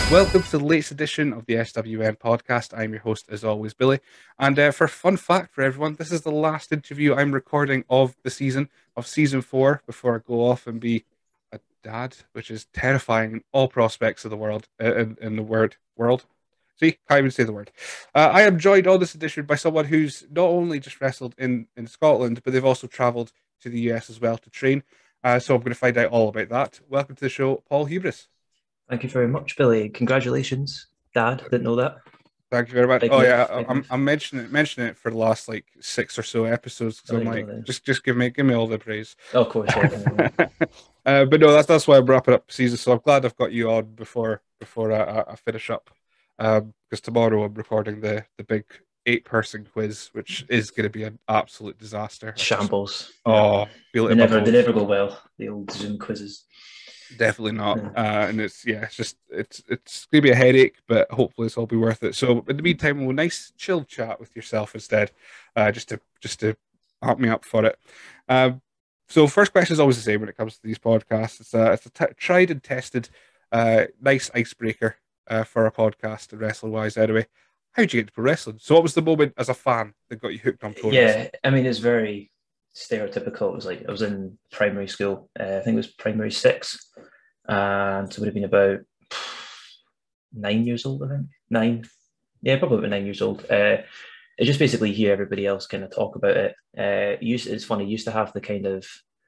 Welcome to the latest edition of the SWN podcast. I'm your host, as always, Billy. And for fun fact for everyone, this is the last interview I'm recording of the season, of season 4, before I go off and be a dad, which is terrifying in all prospects of the world, in the world. See, can't even say the word. I am joined on this edition by someone who's not only just wrestled in Scotland, but they've also travelled to the US as well to train. So I'm going to find out all about that. Welcome to the show, Paul Hubris. Thank you very much, Billy. Congratulations, Dad. Didn't know that. Thank you very much. Big Oh move, yeah, big I'm move. I'm mentioning it for the last like 6 or so episodes because There I'm you go like, then. just give me all the praise. Oh, of course, yeah. But no, that's why I'm wrapping up the season. So I'm glad I've got you on before I finish up. Because tomorrow I'm recording the big 8-person quiz, which is going to be an absolute disaster. I just Shambles. Yeah. feel it They in my never they bones. never go well, the old Zoom quizzes. Definitely not. Yeah. And it's gonna be a headache, but hopefully it's all be worth it. So in the meantime, we'll nice chill chat with yourself instead, just to help me up for it. Um, so first question is always the same when it comes to these podcasts. It's a tried and tested, nice icebreaker for a podcast and wrestling wise. Anyway, how'd you get to pro wrestling? So what was the moment as a fan that got you hooked on pro wrestling? Yeah, I mean it's very stereotypical. It was like I was in primary school. I think it was primary six, and so it would have been about 9 years old. I think nine. Yeah, probably about 9 years old. It just basically hear everybody else kind of talk about it. It's funny. Used to have the kind of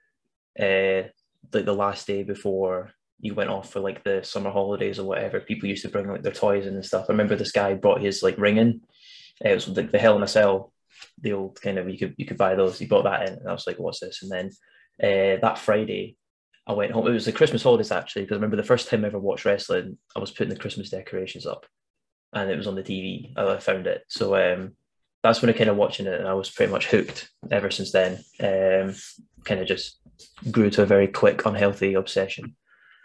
like the last day before you went off for like the summer holidays or whatever. People used to bring like their toys in and stuff. I remember this guy brought his like ring in. It was like the Hell in a Cell, the old kind of you could buy those. He brought that in, and I was like, "What's this?" And then that Friday, I went home. It was the Christmas holidays actually, because I remember the first time I ever watched wrestling, I was putting the Christmas decorations up, and it was on the TV. I found it, so that's when I kind of watching it, and I was pretty much hooked ever since then. Kind of just grew to a very quick, unhealthy obsession.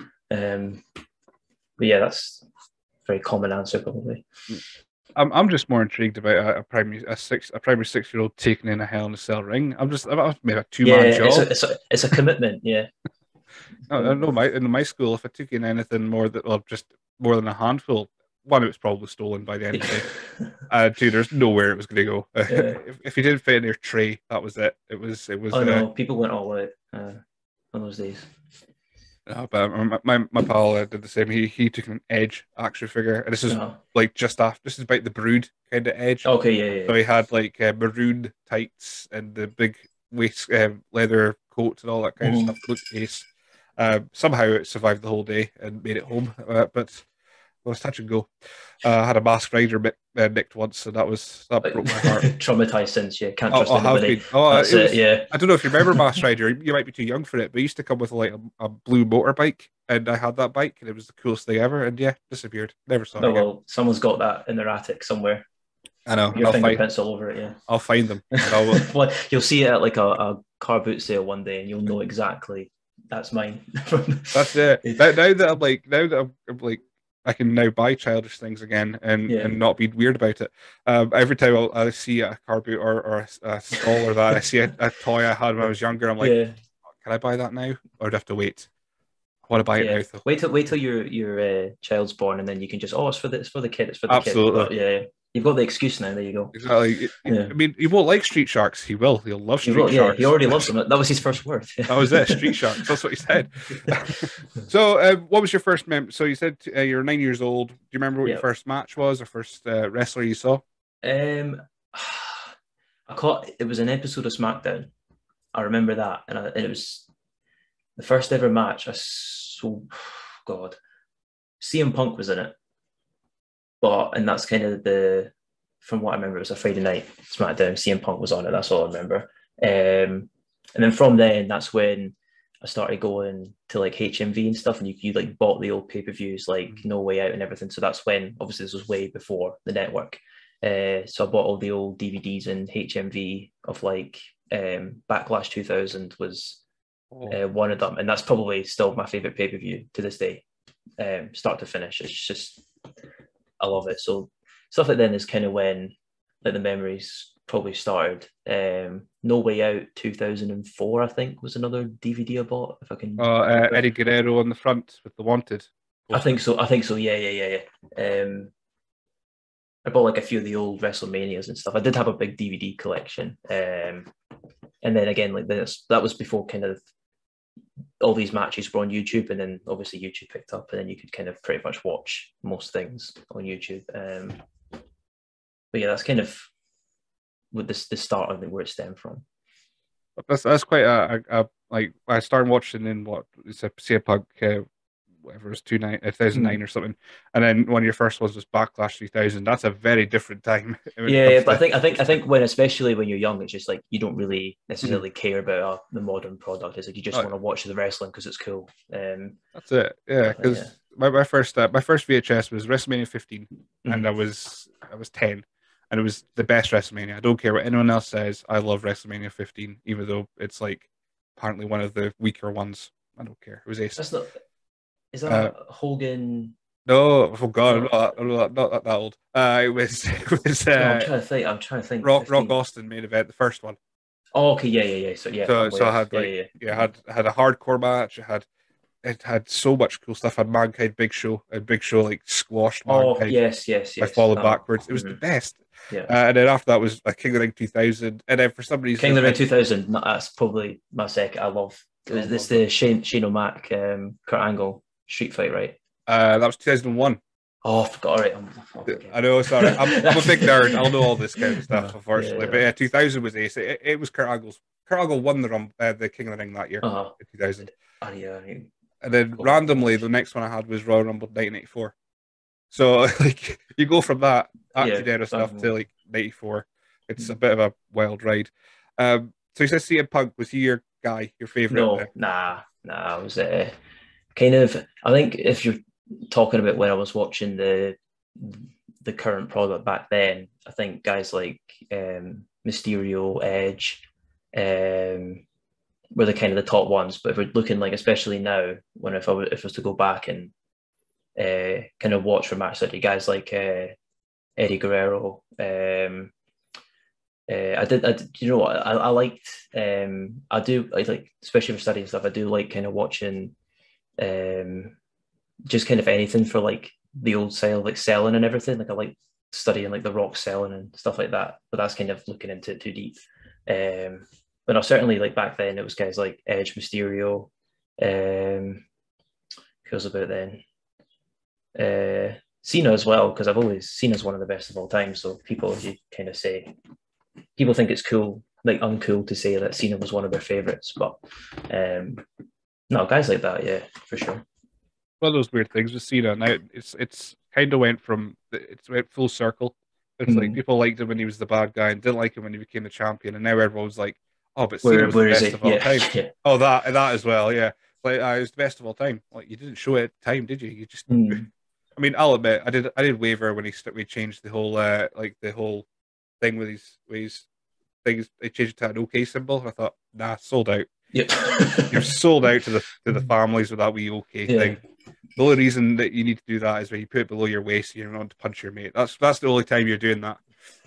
But yeah, that's a very common answer probably. I'm just more intrigued about a primary 6-year old taking in a Hell in a Cell ring. I've made a Yeah, two-man it's job. a it's a it's a commitment. Yeah, I know in my school, if I took in anything just more than a handful, one, it was probably stolen by the end of the day. Two, there's nowhere it was going to go. yeah. If you didn't fit in your tray, that was it. It was. Oh no, people went all out on those days. But my pal did the same. He took an Edge action figure, and this is Uh-huh. like just after. This is about the Brood kind of Edge. Okay, yeah, yeah, So he had like maroon tights and the big waist leather coat and all that kind of yeah. stuff. Looked ace. Somehow it survived the whole day and made it home, but it was touch and go. I had a Masked Rider nicked once, and that Like, broke my heart. traumatized since you can't trust I have anybody. been. Oh, That's it it. was. Yeah. I don't know if you remember Masked Rider. You might be too young for it, but it used to come with like a blue motorbike, and I had that bike, and it was the coolest thing ever. And yeah, disappeared. Never saw it Oh again. well, someone's got that in their attic somewhere. I know, and Your fingerprints all over it. I'll find them, and Yeah. I'll. Well, you'll see it at like a car boot sale one day, and you'll know exactly that's mine. That's it. Now that I'm like I can now buy childish things again and Yeah. not be weird about it. Every time I see a car boot or a stall or that, I see a toy I had when I was younger. I'm like, Yeah. can I buy that now, or do I have to wait? I want to buy it Yeah. now, though. Wait till your child's born, and then you can just it's for the kid, it's for the kid. Absolutely. But yeah, you've got the excuse now. There you go. Exactly. Yeah. I mean, he won't like Street Sharks. He will. He'll love He Street will. Yeah. He Sharks. already loves them. That was his first word. That was it. Street Sharks. That's what he said. So, what was your first So you said you're 9 years old. Do you remember what your Yeah. first match was or first wrestler you saw? Um, I caught it was an episode of SmackDown. I remember that, and it was the first ever match. God, CM Punk was in it, and that's kind of from what I remember, it was a Friday night SmackDown. CM Punk was on it. That's all I remember. And then from then, that's when I started going to like HMV and stuff, and you like bought the old pay-per-views like No Way Out and everything. So that's when obviously this was way before the network. So I bought all the old DVDs in HMV of like Backlash 2000 was Oh, one of them, and that's probably still my favorite pay-per-view to this day, start to finish. It's just I love it. So stuff like then is kind of when like the memories probably started. No Way Out 2004, I think, was another DVD I bought, if I can remember. Eddie Guerrero on the front with the wanted I think so. Yeah. I bought like a few of the old WrestleManias and stuff. I did have a big DVD collection, and then again, like this, that was before kind of all these matches were on YouTube, and then obviously YouTube picked up, and then you could kind of pretty much watch most things on YouTube. But yeah, that's kind of what the start of it, where it stemmed from. That's quite a like I started watching in what it's a CM Punk whatever it was 2009 or something, and then one of your first ones was Backlash 3000. That's a very different time when it Yeah, comes but to I think when especially when you're young, it's just like you don't really necessarily care about the modern product. It's like you just oh, want to watch the wrestling because it's cool. that's it. Yeah, I think, yeah. because my first VHS was WrestleMania 15, and Mhm. I was 10, and it was the best WrestleMania. I don't care what anyone else says. I love WrestleMania 15, even though it's like apparently one of the weaker ones. I don't care. It was ace. That's not. Is Uh, that Hogan? no, oh God, No, I'm not that old. It was it was no. I'm trying to think. I'm trying to think. Rock 15. Austin main event, the first one. Oh, okay. Yeah. So yeah, I'm So way I off. had Yeah, like yeah, yeah, yeah. I had a hardcore match. It had so much cool stuff. I had Mankind Big Show, and Big Show like squashed Oh, Mankind by yes. falling backwards. It was the Mhm. best. Yeah. And then after that was like King of the Ring 2000, and then for some King reason, of the Ring 2000. That's probably my second. I love. It I was this love that. the Shane O'Mac, Kurt Angle street fight, right? That was 2001. Oh, I forgot. All right, I'm forgetting. I know, sorry. I'm a big nerd. I'll know all this kind of stuff, No, unfortunately. But yeah. yeah, 2000 was ace. It was Kurt Angle's. Kurt Angle won the King of the Ring that year, Uh-huh. in 2000. Yeah, And then forgot about that randomly, match. the next one I had was Royal Rumble 1984. So like you go from that Yeah, Attitude Era stuff to um, like 94. It's a bit of a wild ride. So you said CM Punk, was he your guy, your favorite? no, nah. I was kind of. I think if you're talking about when I was watching the current product back then, I think guys like Mysterio, Edge, were the kind of the top ones. But if we're looking like, especially now, when if I was to go back and kind of watch for match study, guys like Eddie Guerrero. You know what? I liked, I like, especially for studying stuff, I do like kind of watching um, just kind of anything for like the old style, like selling and everything. Like I like studying like the Rock selling and stuff like that, but that's kind of looking into it too deep. But no, certainly like back then it was guys like Edge, Mysterio, who was about then? Cena as well, because I've always Cena's one of the best of all time. So people, you kind of say, people think it's cool, like uncool to say that Cena was one of their favorites, but um, no, guys like that, yeah, for sure. One of those weird things with Cena. Now it's kind of went full circle. It's like Mm. people liked him when he was the bad guy and didn't like him when he became the champion, and now everyone's like, "Oh, but Cena was the Where is best he? of all Yeah, time." yeah. Oh, that as well, yeah. Like he was the best of all time. Like you didn't show it at the time, did you? You just, Mm. I mean, I'll admit, I did waver when we changed the whole like the whole thing with his things. They changed it to an OK symbol. I thought, nah, sold out. Yep. You're sold out to the families with that wee OK Yeah. thing. The only reason that you need to do that is when you put it below your waist, you're not to punch your mate. That's the only time you're doing that.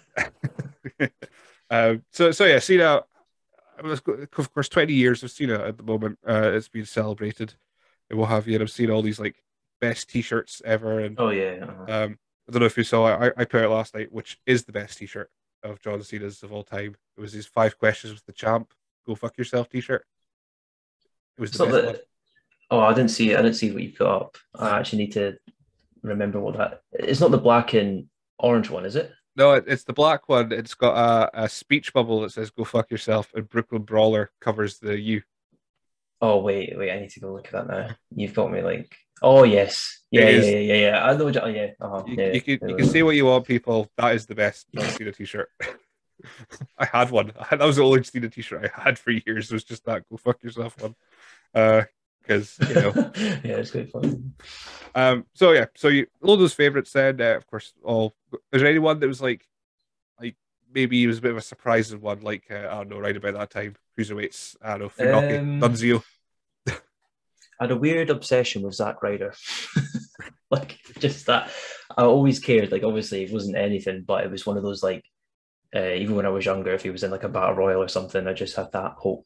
So yeah, Cena. Of course, 20 years of Cena at the moment. It's been celebrated. And what have you? And I've seen all these like best T-shirts ever. And Oh yeah. I don't know if you saw. I put it last night, which is the best T-shirt of John Cena's of all time. It was his 5 questions with the champ. Go fuck yourself T-shirt. It was the It's not best one. that. Oh, I didn't see it. I didn't see what you put up. I Uh, actually need to remember what that. It's not the black and orange one, is it? no, it's the black one. It's got a speech bubble that says "Go fuck yourself," and Brooklyn Brawler covers the U. Oh wait. I need to go look at that now. You've got me like. Oh yes. It Yeah. is. I know. Oh yeah. You, Yeah. you can you can Yeah. say what you want, people. That is the best John Cena T-shirt. I had one. That was the only Cena T-shirt I had for years. It was just that "Go fuck yourself" one. Because Yeah, it's quite fun. So yeah, so all those favorites. Then, of course, all. Is there anyone that was like maybe he was a bit of a surprising one, like I don't know, right about that time, cruiserweights. I don't know, Funaki, Um, Nunzio. I had a weird obsession with Zack Ryder. Like just that, I always cared. Like obviously, it wasn't anything, but it was one of those like even when I was younger, if he was in like a battle royal or something, I just had that hope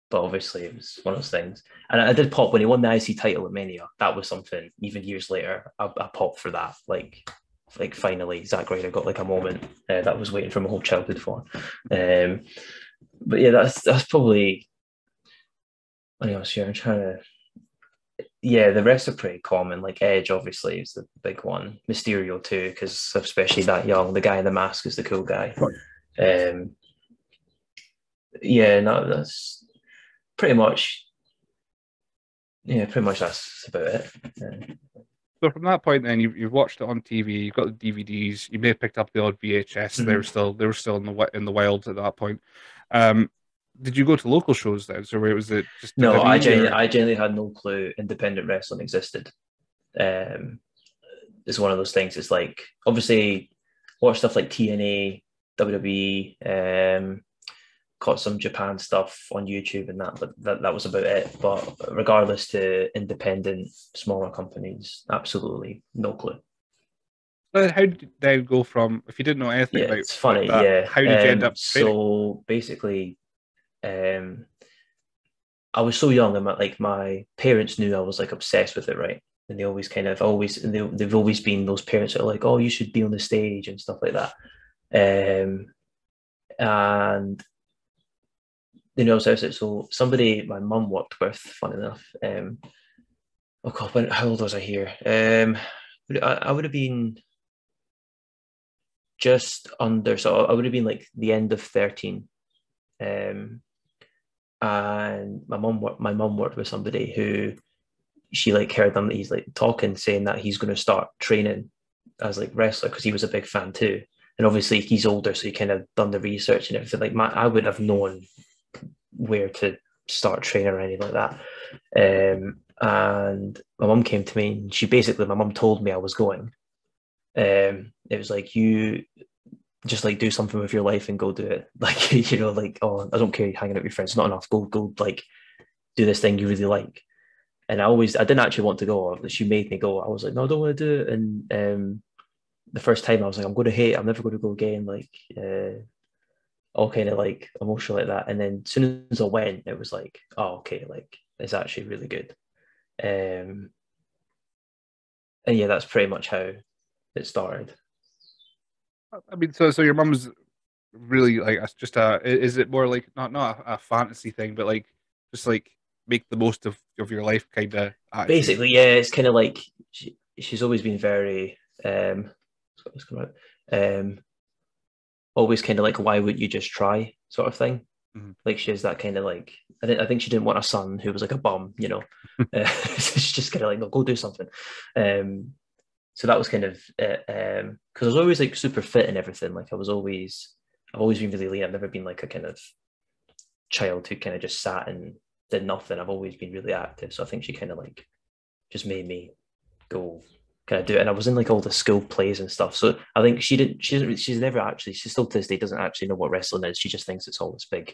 but obviously it was one of those things. And I did pop when he won the IC title at Mania. That was something. Even years later, I popped for that. Like finally, Zack Ryder got like a moment that I was waiting for my whole childhood for. But yeah, that's probably. What else here? I'm trying to. Yeah, the rest are pretty common. Like Edge, obviously, is the big one. Mysterio too, because especially that young, the guy in the mask is the cool guy. Um, yeah, no, that's pretty much. Yeah, pretty much that's about it. So from that point, then you've watched it on TV. You've got the DVDs. You may have picked up the odd VHS. They were still in the wild at that point. Um, did you go to local shows then? So where was it just No, WWE or? I genuinely had no clue independent wrestling existed. Um, it's one of those things. It's like obviously watch stuff like TNA, WWE, caught some Japan stuff on YouTube and that, but that was about it. But regardless to independent, smaller companies, absolutely no clue. How did they go from, if you didn't know anything Yeah, about it's funny. that, Yeah. how did you end up training? So basically, um, I was so young, and my parents knew I was like obsessed with it, right? And they always kind of always and they've always been those parents that are like, oh, you should be on the stage and stuff like that. And so somebody my mum worked with, fun enough. Oh God, how old was I here? I would have been just under, so I would have been like the end of 13. And my mum worked with somebody who she like heard them, he's like talking, saying that he's going to start training as like wrestler because he was a big fan too. And obviously he's older, so he kind of done the research and everything. Like I would have known where to start training or anything like that. And my mum came to me and my mum told me I was going. It was like, you just like do something with your life and go do it. Like, like, oh, I don't care hanging out with your friends, not enough. Go like do this thing you really like. And I didn't actually want to go. She made me go. I was like, no, I don't want to do it. And the first time I was like, I'm going to hate it. I'm never going to go again. Like, all kind of like emotional like that. And then as soon as I went, it was like, oh, okay, like it's actually really good. And yeah, that's pretty much how it started. I mean, so your mum's really like just is it more like not a fantasy thing, but like just like make the most of your life kind of attitude? Basically, yeah, it's kind of like she's always been very what's coming out, always kind of like, why would you just try sort of thing. Mm-hmm. Like she has that kind of like, I think she didn't want a son who was like a bum, so she's just kind of like, no, go do something. So that was kind of because I was always like super fit and everything. Like I've always been really lean. I've never been like a kind of child who kind of just sat and did nothing. I've always been really active. So I think she kind of like just made me go kind of do it. And I was in like all the school plays and stuff. So I think she's never actually, she still to this day doesn't actually know what wrestling is. She just thinks it's all this big.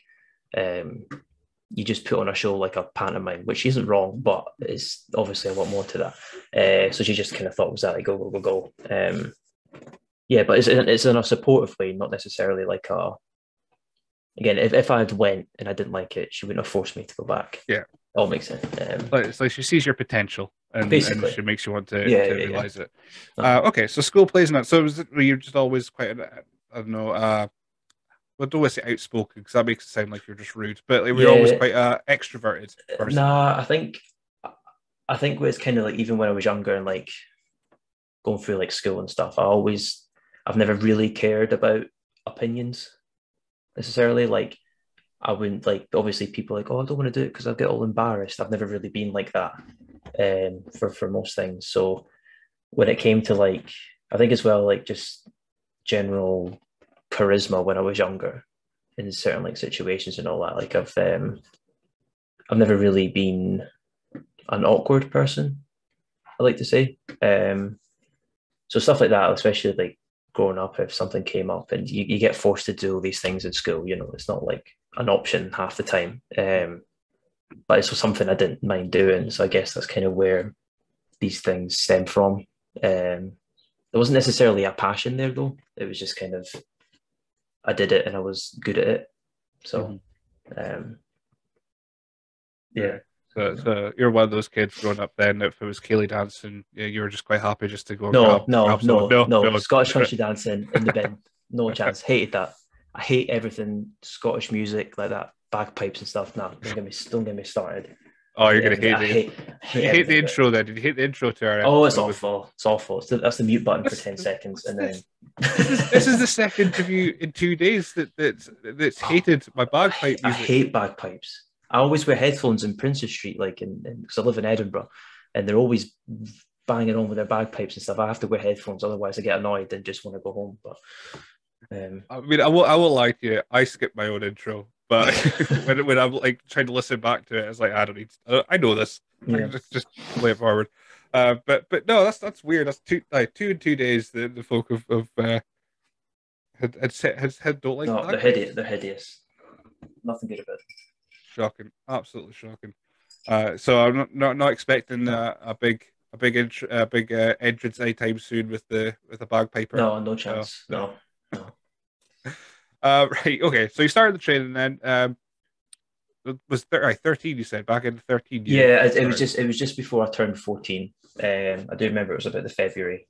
You just put on a show like a pantomime, which isn't wrong, but it's obviously a lot more to that. So she just kind of thought, was that like go. Yeah, but it's in a supportive way, not necessarily like a. Again, if I had went and I didn't like it, she wouldn't have forced me to go back. Yeah, all makes sense. it's like she sees your potential and Basically, she makes you want to yeah. realize it. Uh-huh. Okay, so school plays and that. So were you just always quite, I don't know, well, don't always say outspoken because that makes it sound like you're just rude, but like, we're always Yeah, quite a extroverted person. nah. I think it's kind of like even when I was younger and like going through like school and stuff, I've never really cared about opinions necessarily. Like I wouldn't like obviously people like, oh, I don't want to do it because I'll get all embarrassed. I've never really been like that for most things. So when it came to like, I think as well like just general charisma when I was younger in certain like situations and all that. Like I've never really been an awkward person, I like to say. So stuff like that, especially like growing up, if something came up and you get forced to do all these things in school, it's not like an option half the time. But it's something I didn't mind doing. So I guess that's kind of where these things stem from. There wasn't necessarily a passion there though. It was just kind of, I did it and I was good at it. So, Mm-hmm. Yeah. So you're one of those kids growing up then. If it was Kaylee dancing, yeah, you were just quite happy just to go and No, no, grab someone. no, No, no. no. Scottish country dancing in the bin. No chance. Hated that. I hate everything Scottish music like that, bagpipes and stuff. No, don't get me started. Oh, you're gonna hate I Did hate you hate the everything about it. intro then? Did you hate the intro to our Oh, it's episode? awful. It's awful. That's the mute button for This, 10 seconds, what's and then this? This is the second interview in 2 days that's oh, hated my bagpipe I music. hate bagpipes. I always wear headphones in Princes Street, like in because I live in Edinburgh, and they're always banging on with their bagpipes and stuff. I have to wear headphones, otherwise I get annoyed and just want to go home. But I mean, I won't lie to you. I skipped my own intro, but when I'm like trying to listen back to it, it's like I don't need. I know this. I yeah, can just play it forward. But no, that's weird. That's two in 2 days. The folk of had don't like no, they're hideous. bagpipes. They're hideous. Nothing good about it. Shocking, absolutely shocking. So I'm not expecting No, a big entrance anytime soon with the bagpiper. no, no No, chance. no. No, no. Right, okay. So you started the training then. It was 13. You said back in 13. Yeah, You it was started. just before I turned 14. I do remember it was about the February.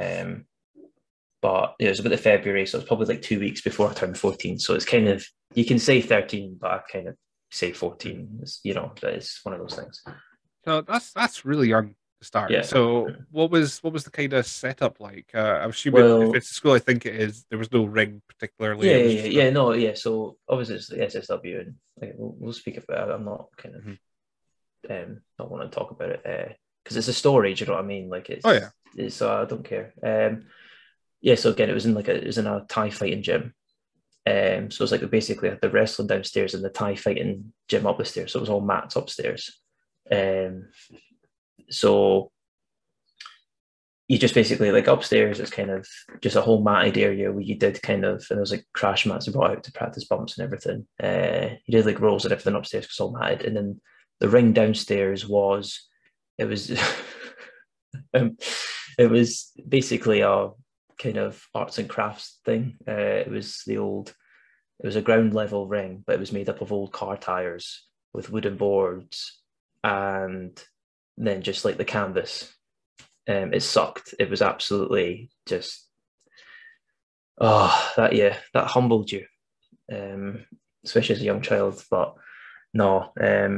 But yeah, it was about the February, so it's probably like 2 weeks before I turned 14. So it's kind of you can say 13, but I kind of say 14. It's, that is one of those things. So that's really young to start. Yeah. So what was the kind of setup like? I'm assuming if Well, it's a school I think it is, there was no ring particularly. yeah, It was yeah, just yeah, no, yeah. So obviously it's the SSW, and like, we'll speak about it. I'm not kind of Mhm. not want to talk about it because it's a story. Do you know what I mean? Like Oh yeah. it's I don't care. Yeah. So again, it was in a Thai fighting gym. So it's like we basically had the wrestling downstairs and the Thai fighting gym up the stairs. So it was all mats upstairs. Um, so you just basically like upstairs, it's kind of just a whole matted area where you did kind of, and there was like crash mats you brought out to practice bumps and everything. You did like rolls and everything upstairs because it's all matted. And then the ring downstairs it was, um, it was basically a kind of arts and crafts thing. It was a ground level ring, but it was made up of old car tires with wooden boards and then just like the canvas. It sucked. It was absolutely just that humbled you, especially as a young child. But no,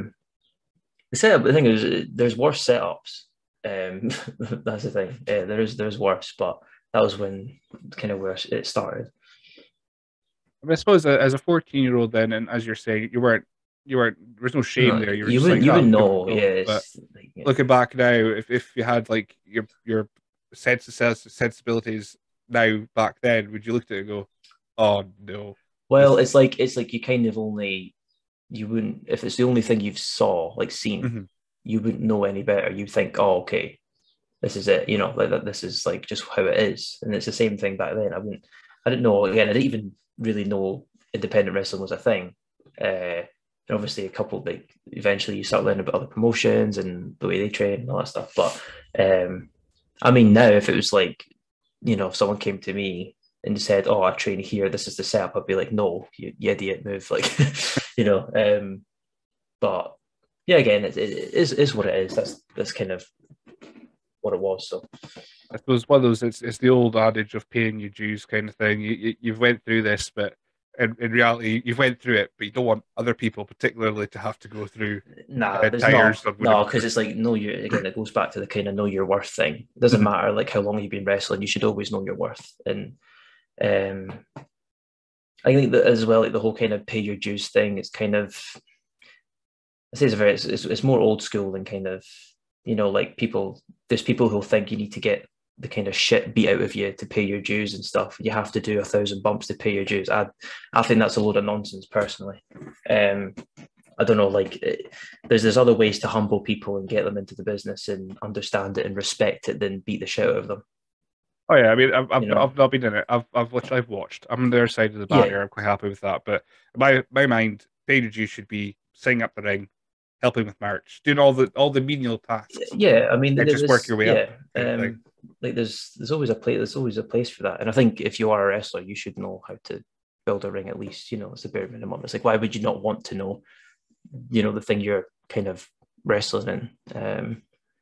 the setup. The thing is, there's worse setups. That's the thing. There's worse, but that was when kind of where it started. I mean, I suppose as a 14-year-old then, and as you're saying, there was no shame No, there. You were just like, you oh, wouldn't give it a know. go. Yeah, But it's like, yeah. looking back now, if you had like your sensibilities now back then, would you look at it and go, oh no, Well, this it's like you kind of only you wouldn't if it's the only thing you've saw like seen, Mhm. you wouldn't know any better. You'd think, oh, okay, this is it. Like that. This is like just how it is, and it's the same thing back then. I didn't know. Again, I didn't even really know independent wrestling was a thing. And obviously, a couple like eventually you start learning about other promotions and the way they train and all that stuff. But I mean, now if it was like, if someone came to me and said, "Oh, I train here. This is the setup," I'd be like, "No, you idiot, move!" Like, you know. But yeah, again, it is what it is. That's kind of what it was. So I suppose one of those it's the old adage of paying your dues kind of thing. You've went through this, but in reality, you've went through it, but you don't want other people particularly to have to go through nah, there's tires on no, wooden because it's boards. like no, you again. It goes back to the kind of know your worth thing. It doesn't matter like how long you've been wrestling. You should always know your worth. And um, I think that as well, like the whole kind of pay your dues thing. It's kind of I say it's more old school than kind of like people. There's people who'll think you need to get the kind of shit beat out of you to pay your dues and stuff. You have to do 1,000 bumps to pay your dues. I think that's a load of nonsense personally. Um, I don't know, like there's other ways to humble people and get them into the business and understand it and respect it than beat the shit out of them. Oh yeah, I mean, You know? I've not been in it. I've watched. I'm on their side of the Yeah, barrier. I'm quite happy with that. But in my mind, pay your should be setting up the ring, helping with merch, doing all the menial tasks, yeah. I mean, and just work there's your way up, yeah. kind of thing. Like there's always a place. There's always a place for that. And I think if you are a wrestler, you should know how to build a ring at least. It's the bare minimum. It's like why would you not want to know? The thing you're kind of wrestling in.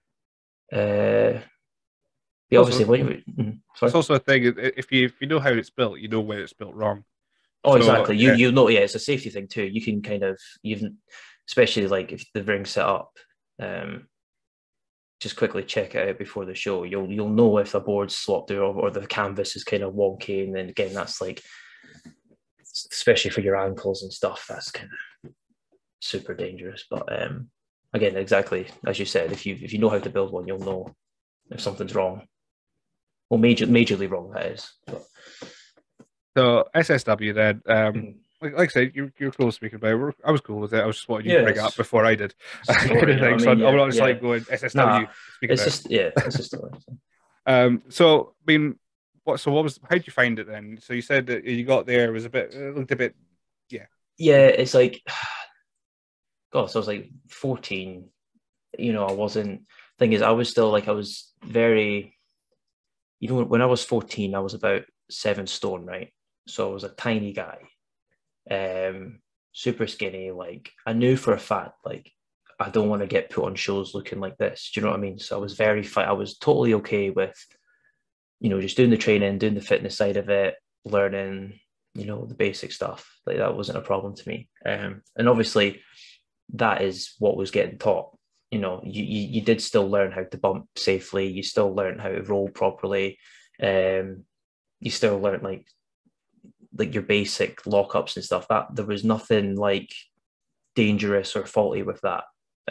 Yeah, Also, obviously, it's sorry. also a thing. If you know how it's built, you know when it's built wrong. Oh, So exactly. yeah, You know, yeah, it's a safety thing too. You can kind of even, especially like if the ring's set up, um, just quickly check it out before the show. You'll know if the board's swapped or the canvas is kind of wonky, and then again, that's like, especially for your ankles and stuff, that's kind of super dangerous. But again, exactly as you said, if you know how to build one, you'll know if something's wrong. Well, majorly wrong, that is. But, so SSW then. mhm. Like I said, you're cool speaking about it. I was cool with it. I was just wanting you to bring it up Yes, before I did, kind story. of You know what thing. I So mean? I'm Yeah, not just yeah. like going SSW. Nah, Speak about it. it's a story. So I mean, what was? How did you find it then? So you said that you got there, it was a bit, it looked a bit, yeah. Yeah, it's like, God, so I was like 14. You know, I wasn't. Thing is, I was still like I was very. Even when I was 14, I was about 7 stone, right? So I was a tiny guy, um, super skinny. Like I knew for a fact, like I don't want to get put on shows looking like this. Do you know what I mean? So I was very fit. I was totally okay with, just doing the training, doing the fitness side of it, learning, the basic stuff. Like that wasn't a problem to me. And obviously, that is what was getting taught. You did still learn how to bump safely. You still learn how to roll properly. You still learn like your basic lockups and stuff. That there was nothing like dangerous or faulty with that.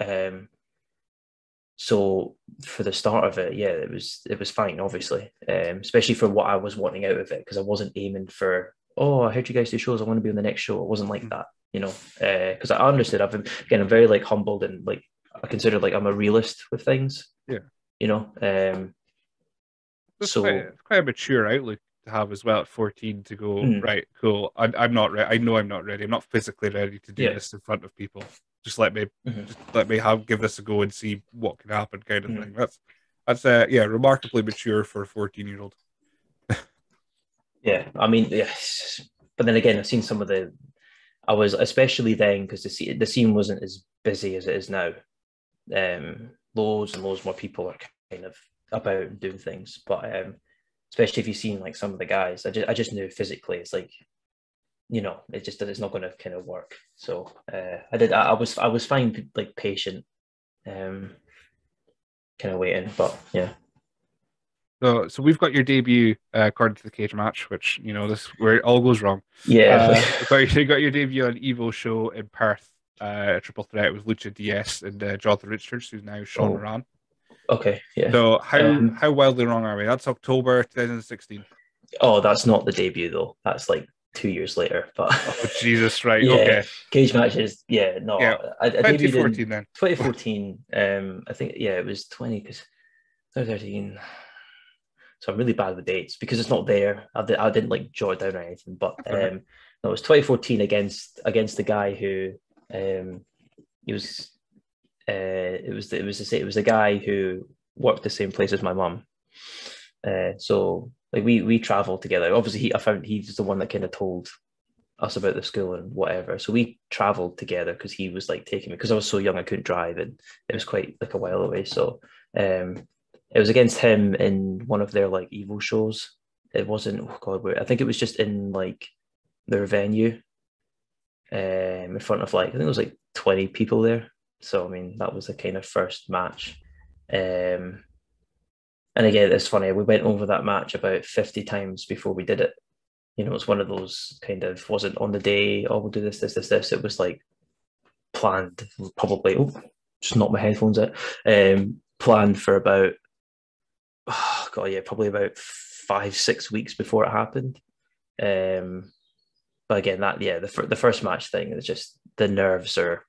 So for the start of it, yeah, it was fine, obviously, especially for what I was wanting out of it, because I wasn't aiming for, oh, I heard you guys do shows, I want to be on the next show. It wasn't like that, because I understood. I'm very like humbled, and like I consider like I'm a realist with things, Yeah. you know. So It's quite a mature outlook to have as well at 14 to go, mm, right, cool. I'm not ready. I know I'm not ready. I'm not physically ready to do yeah, this in front of people. Just let me mhm, just let me give this a go and see what can happen, kind of thing. mhm. That's yeah, remarkably mature for a 14-year-old. Yeah. I mean, yes, but then again, I've seen some of the. I was especially then because the scene wasn't as busy as it is now. Loads and loads more people are kind of about and doing things. But especially if you've seen like some of the guys, I just knew physically it's like, it's not going to kind of work. So I was fine, like patient, um, kind of waiting. But yeah, So we've got your debut according to the cage match, which this where it all goes wrong. yeah, You got your debut on Evo show in Perth, a triple threat with Lucha DS and Jonathan Richards, who's now Sean oh, Moran. okay, yeah. So how Um, how wildly wrong are we? That's October 2016. oh, that's not the debut though. That's like 2 years later. But Oh Jesus, right? yeah, Okay, cage matches. Yeah, no, yeah, I debuted in 2014 then. 2014. I think yeah, it was 20 because 2013. So I'm really bad with dates because it's not there. I didn't like jot it down or anything. But That's all right. no, it was 2014 against the guy who he was. It was the guy who worked the same place as my mum. So like we traveled together. Obviously, I found he's the one that kind of told us about the school and whatever. So we traveled together because he was like taking me because I was so young I couldn't drive and it Yeah. was quite like a while away. So um, it was against him in one of their like Evo shows. It wasn't. Oh God, I think it was just in like their venue, in front of like I think it was like 20 people there. So I mean that was the kind of first match. Um, and again, it's funny. We went over that match about 50 times before we did it. It's one of those kind of wasn't on the day, oh, we'll do this, this, this, this. It was like planned, probably. Oh, just knocked my headphones out. Planned for about, oh God, yeah, probably about 5, 6 weeks before it happened. Um, but again, the first match thing is just the nerves are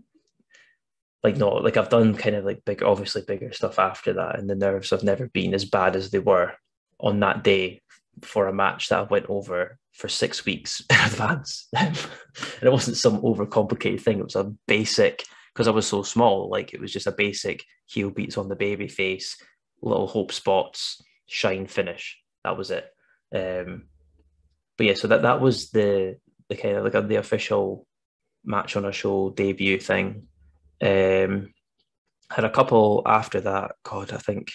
like no, like I've done kind of like big, obviously bigger stuff after that, and the nerves have never been as bad as they were on that day for a match that I went over for 6 weeks in advance. And it wasn't some overcomplicated thing. It was a basic, because I was so small, like it was just a basic heel beats on the baby face, little hope spots, shine finish. That was it. But yeah, so that was the kind of like the official match on a show debut thing. Had a couple after that. God, I think.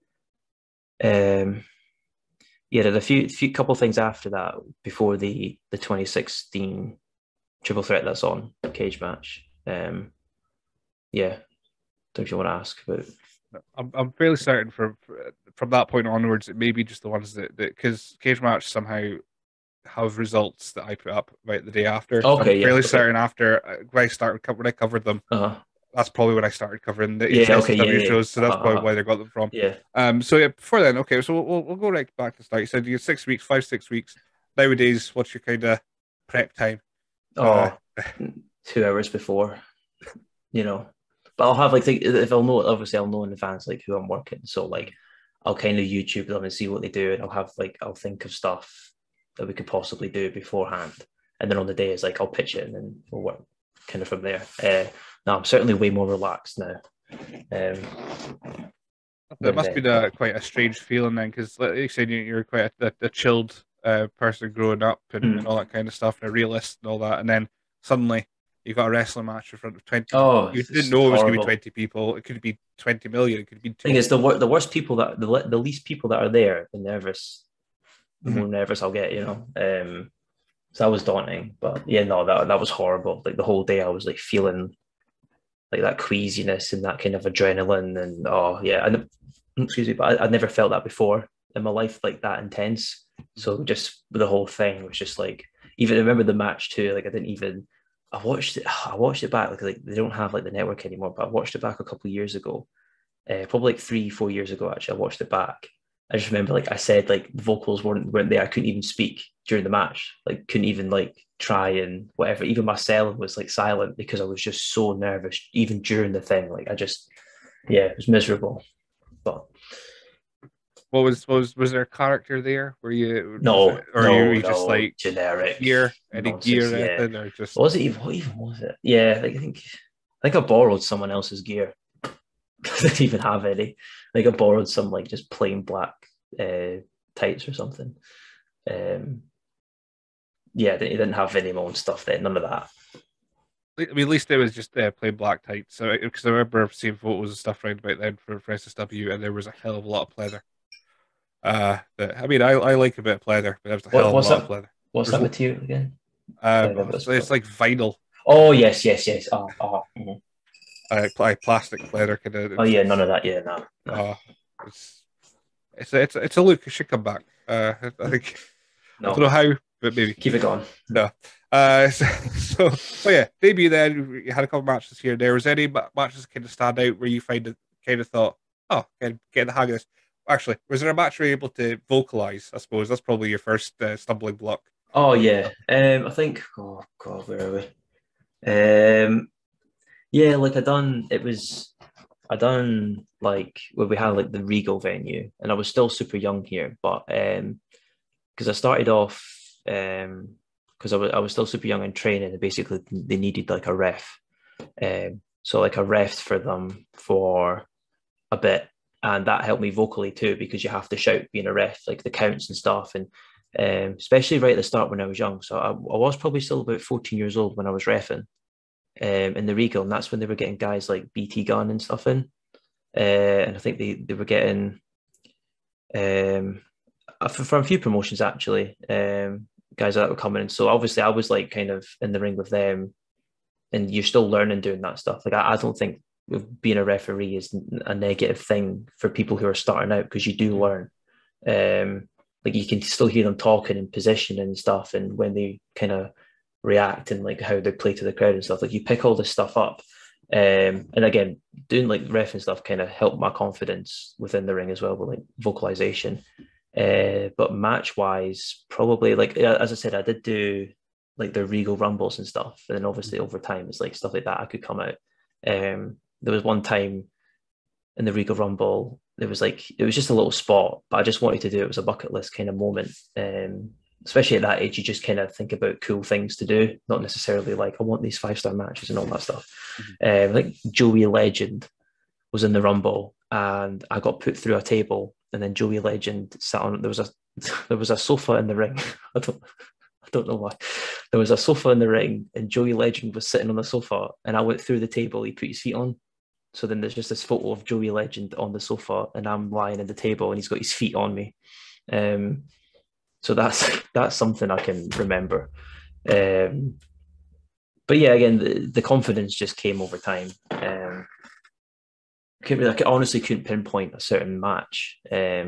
Yeah, did a few couple things after that before the 2016 triple threat that's on cage match. Yeah, don't know if you want to ask, but I'm fairly certain from that point onwards, it may be just the ones that because cage match somehow have results that I put up right the day after. So I'm okay, yeah, fairly okay, certain after when I covered them, uh-huh, that's probably when I started covering the yeah, okay, SSW yeah, shows. So that's probably why they got them from. yeah. So yeah, before then, okay, so we'll go right back to the start. You said you had 6 weeks, 5, 6 weeks. Nowadays, what's your kind of prep time? Uh, Oh, 2 hours before, you know. But I'll have like if I'll know, obviously I'll know in advance like who I'm working. So like I'll kind of YouTube them and see what they do, and I'll think of stuff that we could possibly do beforehand, and then on the day is like I'll pitch it, and then we'll work kind of from there. No, I'm certainly way more relaxed now. It Than must be then, but quite a strange feeling then, because like you said, you're quite a chilled person growing up and all that kind of stuff, and a realist and all that, and then suddenly you've got a wrestling match in front of 20 people. oh, You didn't it's know it was going to be horrible. 20 people. It could be 20 million. It could be Thing two. is, the worst people that the least people that are there, the Mhm. more nervous I'll get. So that was daunting. But yeah, no, that was horrible. Like the whole day, I was like feeling like that queasiness and that kind of adrenaline, and oh yeah, and excuse me, but I'd never felt that before in my life, like that intense. So just the whole thing was just like, even I remember the match too. Like I didn't even. I watched it back. Like they don't have like the network anymore, but I watched it back a couple of years ago, probably like 3, 4 years ago. Actually, I watched it back. I just remember like I said like the vocals weren't there. I couldn't even speak during the match. Like couldn't even like try and whatever. Even my cell was like silent because I was just so nervous even during the thing. Like I just yeah, it was miserable. But Was there a character there? Was it, no, or you no, just no, like generic gear, any nonsense. gear, or Yeah. anything, or just What was it even? What even was it? Yeah, like, I think I borrowed someone else's gear. I didn't even have any. Like I borrowed some like just plain black uh, tights or something. Um, yeah, he didn't have any of my own stuff there. None of that. I mean, at least it was just plain black tights. So because I remember seeing photos and stuff right about then for SSW, and there was a hell of a lot of pleather. I mean, I like a bit of pleather, but there was a hell What of a what's lot of that? pleather. What's There's that material again? Pleather, so it's like vinyl, oh yes, yes, yes. Mhm. like plastic pleather kind of. Oh yeah, none of that. Yeah, no, no, Uh, it's it's a look. It should come back. I think I don't no. know how, but maybe. Keep it going. No. Oh yeah, debut then. You had a couple matches here and there. Was any matches that kind of stand out where you kind of thought, oh, get the hang of this? Actually, was there a match where you were able to vocalize? I suppose that's probably your first stumbling block. Oh yeah. I think. Oh God, where are we? Yeah, like I done like where we had like the Regal venue, and I was still super young here, but because I started off because I was still super young and training, and basically they needed like a ref, so like a ref for them for a bit, and that helped me vocally too because you have to shout being a ref, like the counts and stuff, and especially right at the start when I was young. So I was probably still about 14 years old when I was refing in the Regal, and that's when they were getting guys like BT Gun and stuff in. And I think they were getting um, from a few promotions actually, guys that were coming in. So obviously I was like kind of in the ring with them, and you're still learning doing that stuff. Like I don't think being a referee is a negative thing for people who are starting out because you do learn. Like you can still hear them talking in position and stuff, and when they kind of react and like how they play to the crowd and stuff. Like you pick all this stuff up. And again, doing like ref and stuff kind of helped my confidence within the ring as well with like vocalization. But match wise, probably like as I said, I did do like the Regal Rumbles and stuff, and then obviously over time, it's like stuff like that I could come out. There was one time in the Regal Rumble, it was just a little spot, but I just wanted to do it. It was a bucket list kind of moment. Especially at that age, you just kind of think about cool things to do, not necessarily like I want these 5-star matches and all that stuff. Mhm. I think Joey Legend was in the Rumble, and I got put through a table, and then Joey Legend sat on. There was a sofa in the ring. I don't know why. there was a sofa in the ring, and Joey Legend was sitting on the sofa, and I went through the table he put his feet on. So then there's just this photo of Joey Legend on the sofa, and I'm lying at the table, and he's got his feet on me. So that's something I can remember. But yeah, again, the confidence just came over time. I honestly couldn't pinpoint a certain match.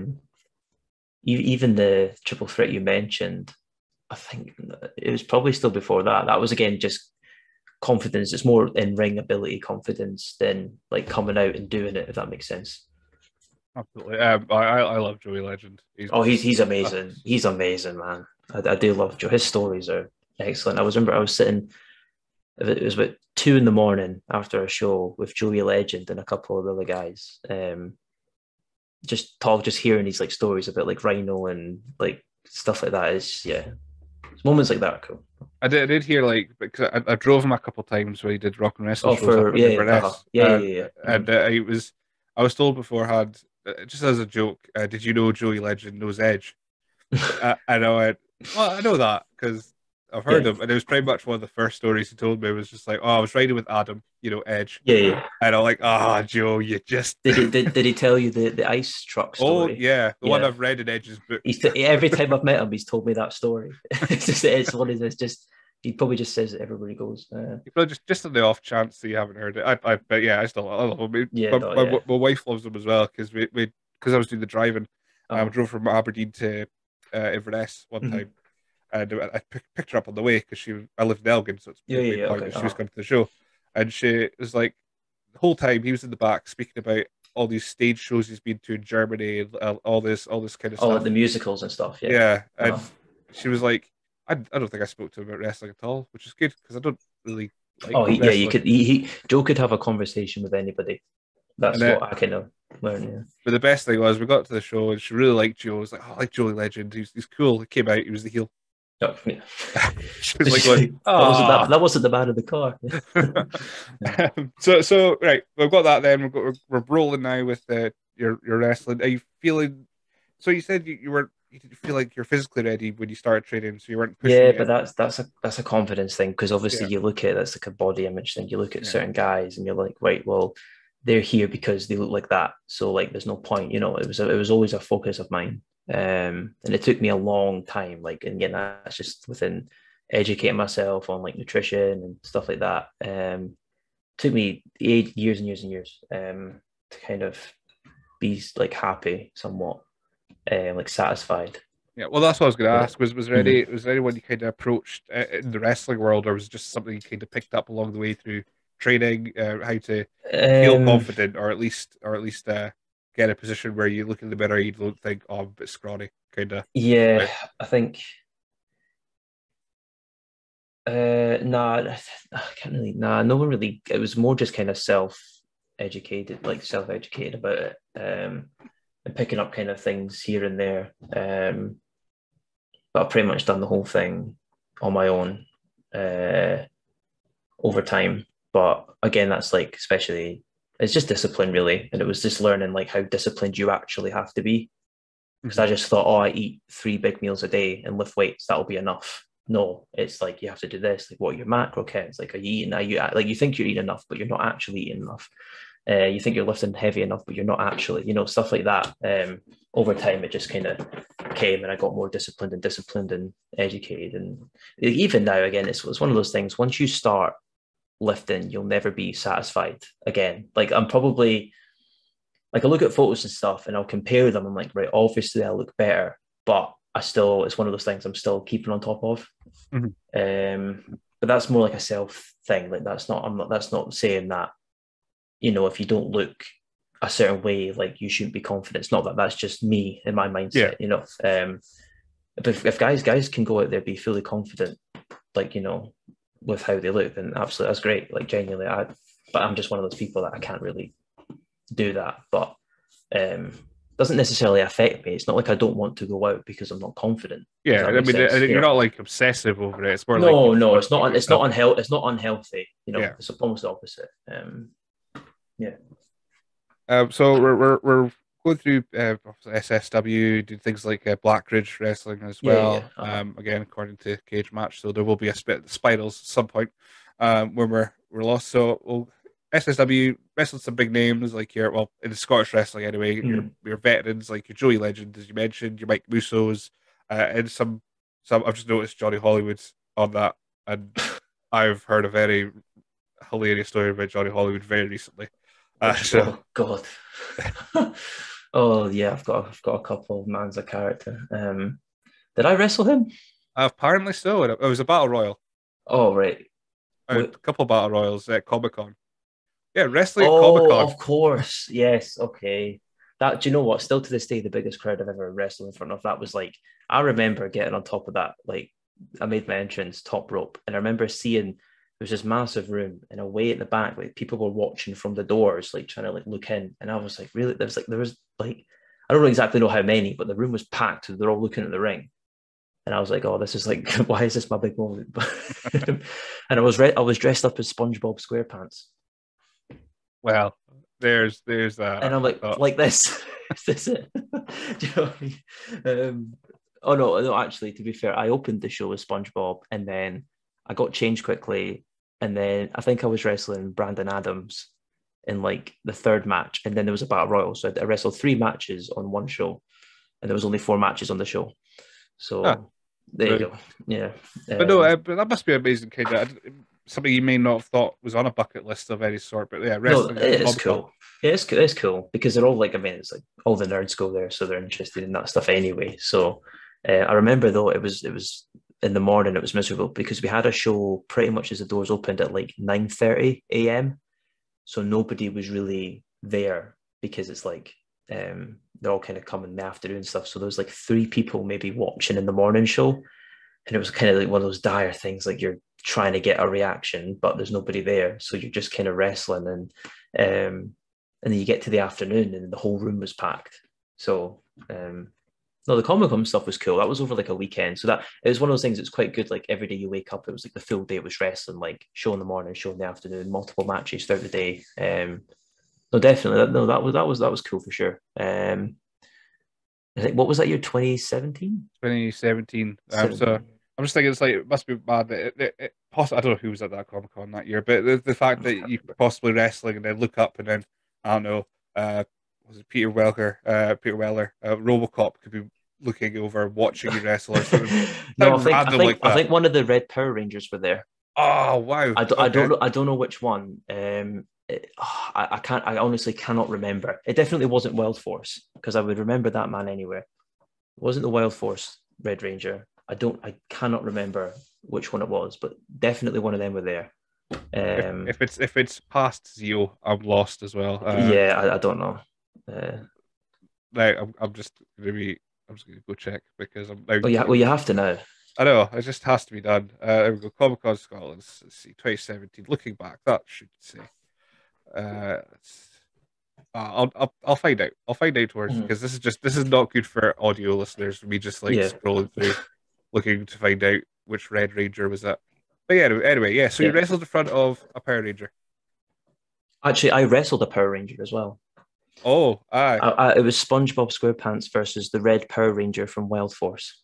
Even the triple threat you mentioned, I think it was probably still before that. That was again just confidence. It's more in ring ability confidence than like coming out and doing it, if that makes sense. Absolutely. I love Joey Legend. He's amazing. He's amazing, man. I do love Joe. His stories are excellent. I was sitting. It was about 2 a.m. after a show with Joey Legend and a couple of other guys. Just hearing these like stories about like Rhino and like stuff like that is moments like that are cool. I did hear like because I drove him a couple of times when he did rock and wrestle shows for up in Inverness. And I was told beforehand, just as a joke, did you know Joey Legend knows Edge? And I went, well, I know that because I've heard him, and it was pretty much one of the first stories he told me. It was just like, oh, I was riding with Adam, Edge. Yeah. And I'm like, Joe, you just did he tell you the ice truck story? Oh yeah, the one I've read in Edge's book. Every time I've met him, he's told me that story. It's one of those. Just he probably just says it everywhere he goes. He probably just on the off chance that you haven't heard it. But yeah, I love him. My wife loves him as well because I was doing the driving. I drove from Aberdeen to Inverness one time. And I picked her up on the way because I lived in Elgin, so it's she was coming to the show, and she was like, the whole time he was in the back speaking about all these stage shows he's been to in Germany and all this kind of stuff, like the musicals and stuff. And she was like, I don't think I spoke to him about wrestling at all, which is good because I don't really like. You could. Joe could have a conversation with anybody. That's what I kind of learned. Yeah. But the best thing was we got to the show and she really liked Joe. I was like, I like Joey Legend. He's cool. He came out. He was the heel. Oh, yeah. She was like going, that wasn't the man in the car. So right, we've got that. Then we're rolling now with your wrestling. Are you feeling? So you said you didn't feel like you're physically ready when you started training, so you weren't pushing. Yeah, but that's a confidence thing because obviously you look at that's like a body image thing. You look at certain guys and you're like, right, well, they're here because they look like that. So like, there's no point. It was always a focus of mine. And it took me a long time, like, and again, that's just within educating myself on like nutrition and stuff like that. Took me years and years and years to kind of be like happy somewhat, like satisfied. Yeah, well, that's what I was going to ask. Was there anyone you kind of approached in the wrestling world, or was it just something you kind of picked up along the way through training, how to feel confident, or at least get a position where you look in the mirror, you don't think, oh, I'm a bit scrawny, kind of. Yeah, right? I think. I can't really. No one really. It was more just kind of self-educated about it, and picking up kind of things here and there. But I've pretty much done the whole thing on my own over time. But again, that's like especially. It's just discipline, really. And it was just learning like how disciplined you actually have to be. Because I just thought, I eat 3 big meals a day and lift weights, that'll be enough. No, it's like you have to do this. Like, what are your macro counts? Like, are you eating? You think you're eating enough, but you're not actually eating enough. You think you're lifting heavy enough, but you're not actually. Stuff like that. Over time, it just kind of came, and I got more disciplined and educated. And even now, again, it's one of those things. Once you start lifting, you'll never be satisfied again. Like I'm probably like I look at photos and stuff and I'll compare them. I'm like, right, obviously I look better, but it's one of those things I'm still keeping on top of. But that's more like a self thing. Like that's not saying that, if you don't look a certain way, like you shouldn't be confident. It's not that. That's just me in my mindset. If guys can go out there, be fully confident, like, with how they look, then absolutely that's great. Like genuinely, but I'm just one of those people that I can't really do that. But doesn't necessarily affect me. It's not like I don't want to go out because I'm not confident. Yeah, I mean, you're not like obsessive over it. It's more it's not. It's not unhealthy. It's not unhealthy. It's almost the opposite. So we're going through SSW, did things like Black Ridge Wrestling as Yeah. well. Again, according to Cage Match, so there will be a spirals at some point when we're lost. So SSW wrestled some big names like your in the Scottish wrestling anyway. Mm. Your veterans like your Joey Legend, as you mentioned, your Mike Musso's, and some. I've just noticed Johnny Hollywood's on that, and I've heard a very hilarious story about Johnny Hollywood very recently. So Oh God. Oh yeah, I've got a couple of man's a character. Did I wrestle him? apparently so. It was a battle royal. Oh right. A Wait. couple battle royals at Comic Con. Yeah, wrestling at Comic Oh, Con. of course. Yes. Okay. That, do you know what? Still to this day, the biggest crowd I've ever wrestled in front of. That was like, I remember getting on top of that. Like, I made my entrance top rope, and I remember seeing there was this massive room, and away at the back, like people were watching from the doors, like trying to like look in. And I was like, really? There was like, I don't exactly know how many, but the room was packed. They're all looking at the ring. And I was like, oh, this is like, why is this my big moment? And I was dressed up as SpongeBob SquarePants. Well, there's that. And I'm I thought, like this. Is this it? Do you know what I mean? Oh no, actually, to be fair, I opened the show with SpongeBob, and then I got changed quickly, and then I think I was wrestling Brandon Adams in like the third match, and then there was a battle royal. So I wrestled 3 matches on one show, and there was only 4 matches on the show. ah, So there you right. go. Yeah. But no, but that must be amazing. Kind of something you may not have thought was on a bucket list of any sort. But yeah, No, wrestling at it is Comic Con. cool. Yeah, it's cool because they're all like, I mean, it's like all the nerds go there, so they're interested in that stuff anyway. So I remember though it was in the morning. It was miserable because we had a show pretty much as the doors opened at like 9:30 a.m. So nobody was really there because it's like they're all kind of coming in the afternoon stuff. So there was like 3 people maybe watching in the morning show, and it was kind of like one of those dire things, like you're trying to get a reaction, but there's nobody there, so you're just kind of wrestling, and then you get to the afternoon, and the whole room was packed. So no, the Comic Con stuff was cool. That was over like a weekend, so that it was one of those things. It's quite good. Like every day you wake up, it was like the full day was wrestling, like show in the morning, show in the afternoon, multiple matches throughout the day. No, definitely, no, that was cool for sure. I think what was that year? 2017. 2017. So 17. I'm just thinking it's like it must be bad that I don't know who was at that Comic Con that year, but the fact that you possibly wrestling and then look up and then I don't know, was it Peter Weller, RoboCop could be looking over watching you wrestle or something, No, something random like I that. think one of the Red Power Rangers were there. Oh wow, I okay. don't know which one. I can't. I honestly cannot remember. It definitely wasn't Wild Force because I would remember that man anywhere. It wasn't the Wild Force Red Ranger. I cannot remember which one it was, but definitely one of them were there. If it's past Zio, I'm lost as well. Yeah, I don't know. Uh, Like I'm just gonna be I'm just gonna go check because I'm now well, you have to know. I know it just has to be done. There we go. Comic Con Scotland. Let's see, 2017. Looking back, that should say. Let's, I'll find out. I'll find out towards Mhm. because this is not good for audio listeners. Me just like Yeah, scrolling through, looking to find out which Red Ranger was that. But yeah, anyway, yeah. So you yeah. wrestled in front of a Power Ranger. Actually, I wrestled a Power Ranger as well. Oh, aye. It was SpongeBob SquarePants versus the Red Power Ranger from Wild Force,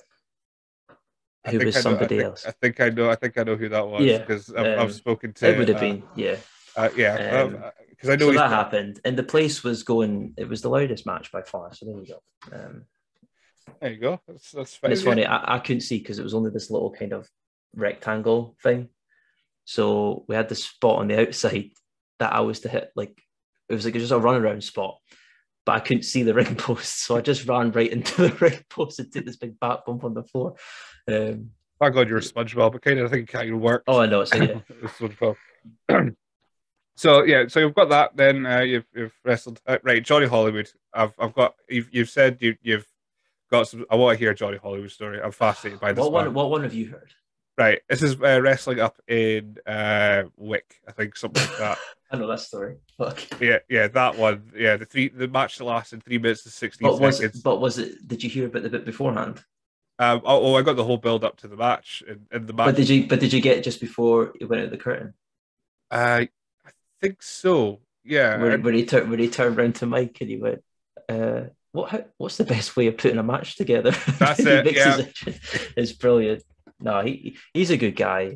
I who think was I know. I somebody think else. I think I know. I think I know who that was Yeah, because I've spoken it would to. have been, yeah. Yeah, Um, because I know so he's that got. happened, and the place was going. It was the loudest match by far. So there you go. There you go. That's And it's fine. Yeah. funny, I couldn't see because it was only this little kind of rectangle thing. So we had the spot on the outside that I was to hit. Like it was like just a runaround spot, but I couldn't see the ring post, so I just ran right into the ring post and took this big back bump on the floor. Um, Thank God you're SpongeBob. It kind of I think it kind of oh, worked. I know. So yeah, SpongeBob. So yeah, so you've got that. Then you've wrestled right. Johnny Hollywood. I've got. You've said you've got some. I want to hear a Johnny Hollywood story. I'm fascinated by this what man. one? What one have you heard? Right. This is wrestling up in Wick. I think something like that. I know that story. Fuck. Yeah, that one. Yeah, the match that lasted 3 minutes and 16 seconds. Was it? Did you hear about the bit beforehand? I got the whole build up to the match, and the But match. did you get it just before it went out the curtain? I think so. Yeah, Where he turned around to Mike and he went, what's the best way of putting a match together? That's He it. mixes Yeah. it. It's brilliant. No, he's a good guy.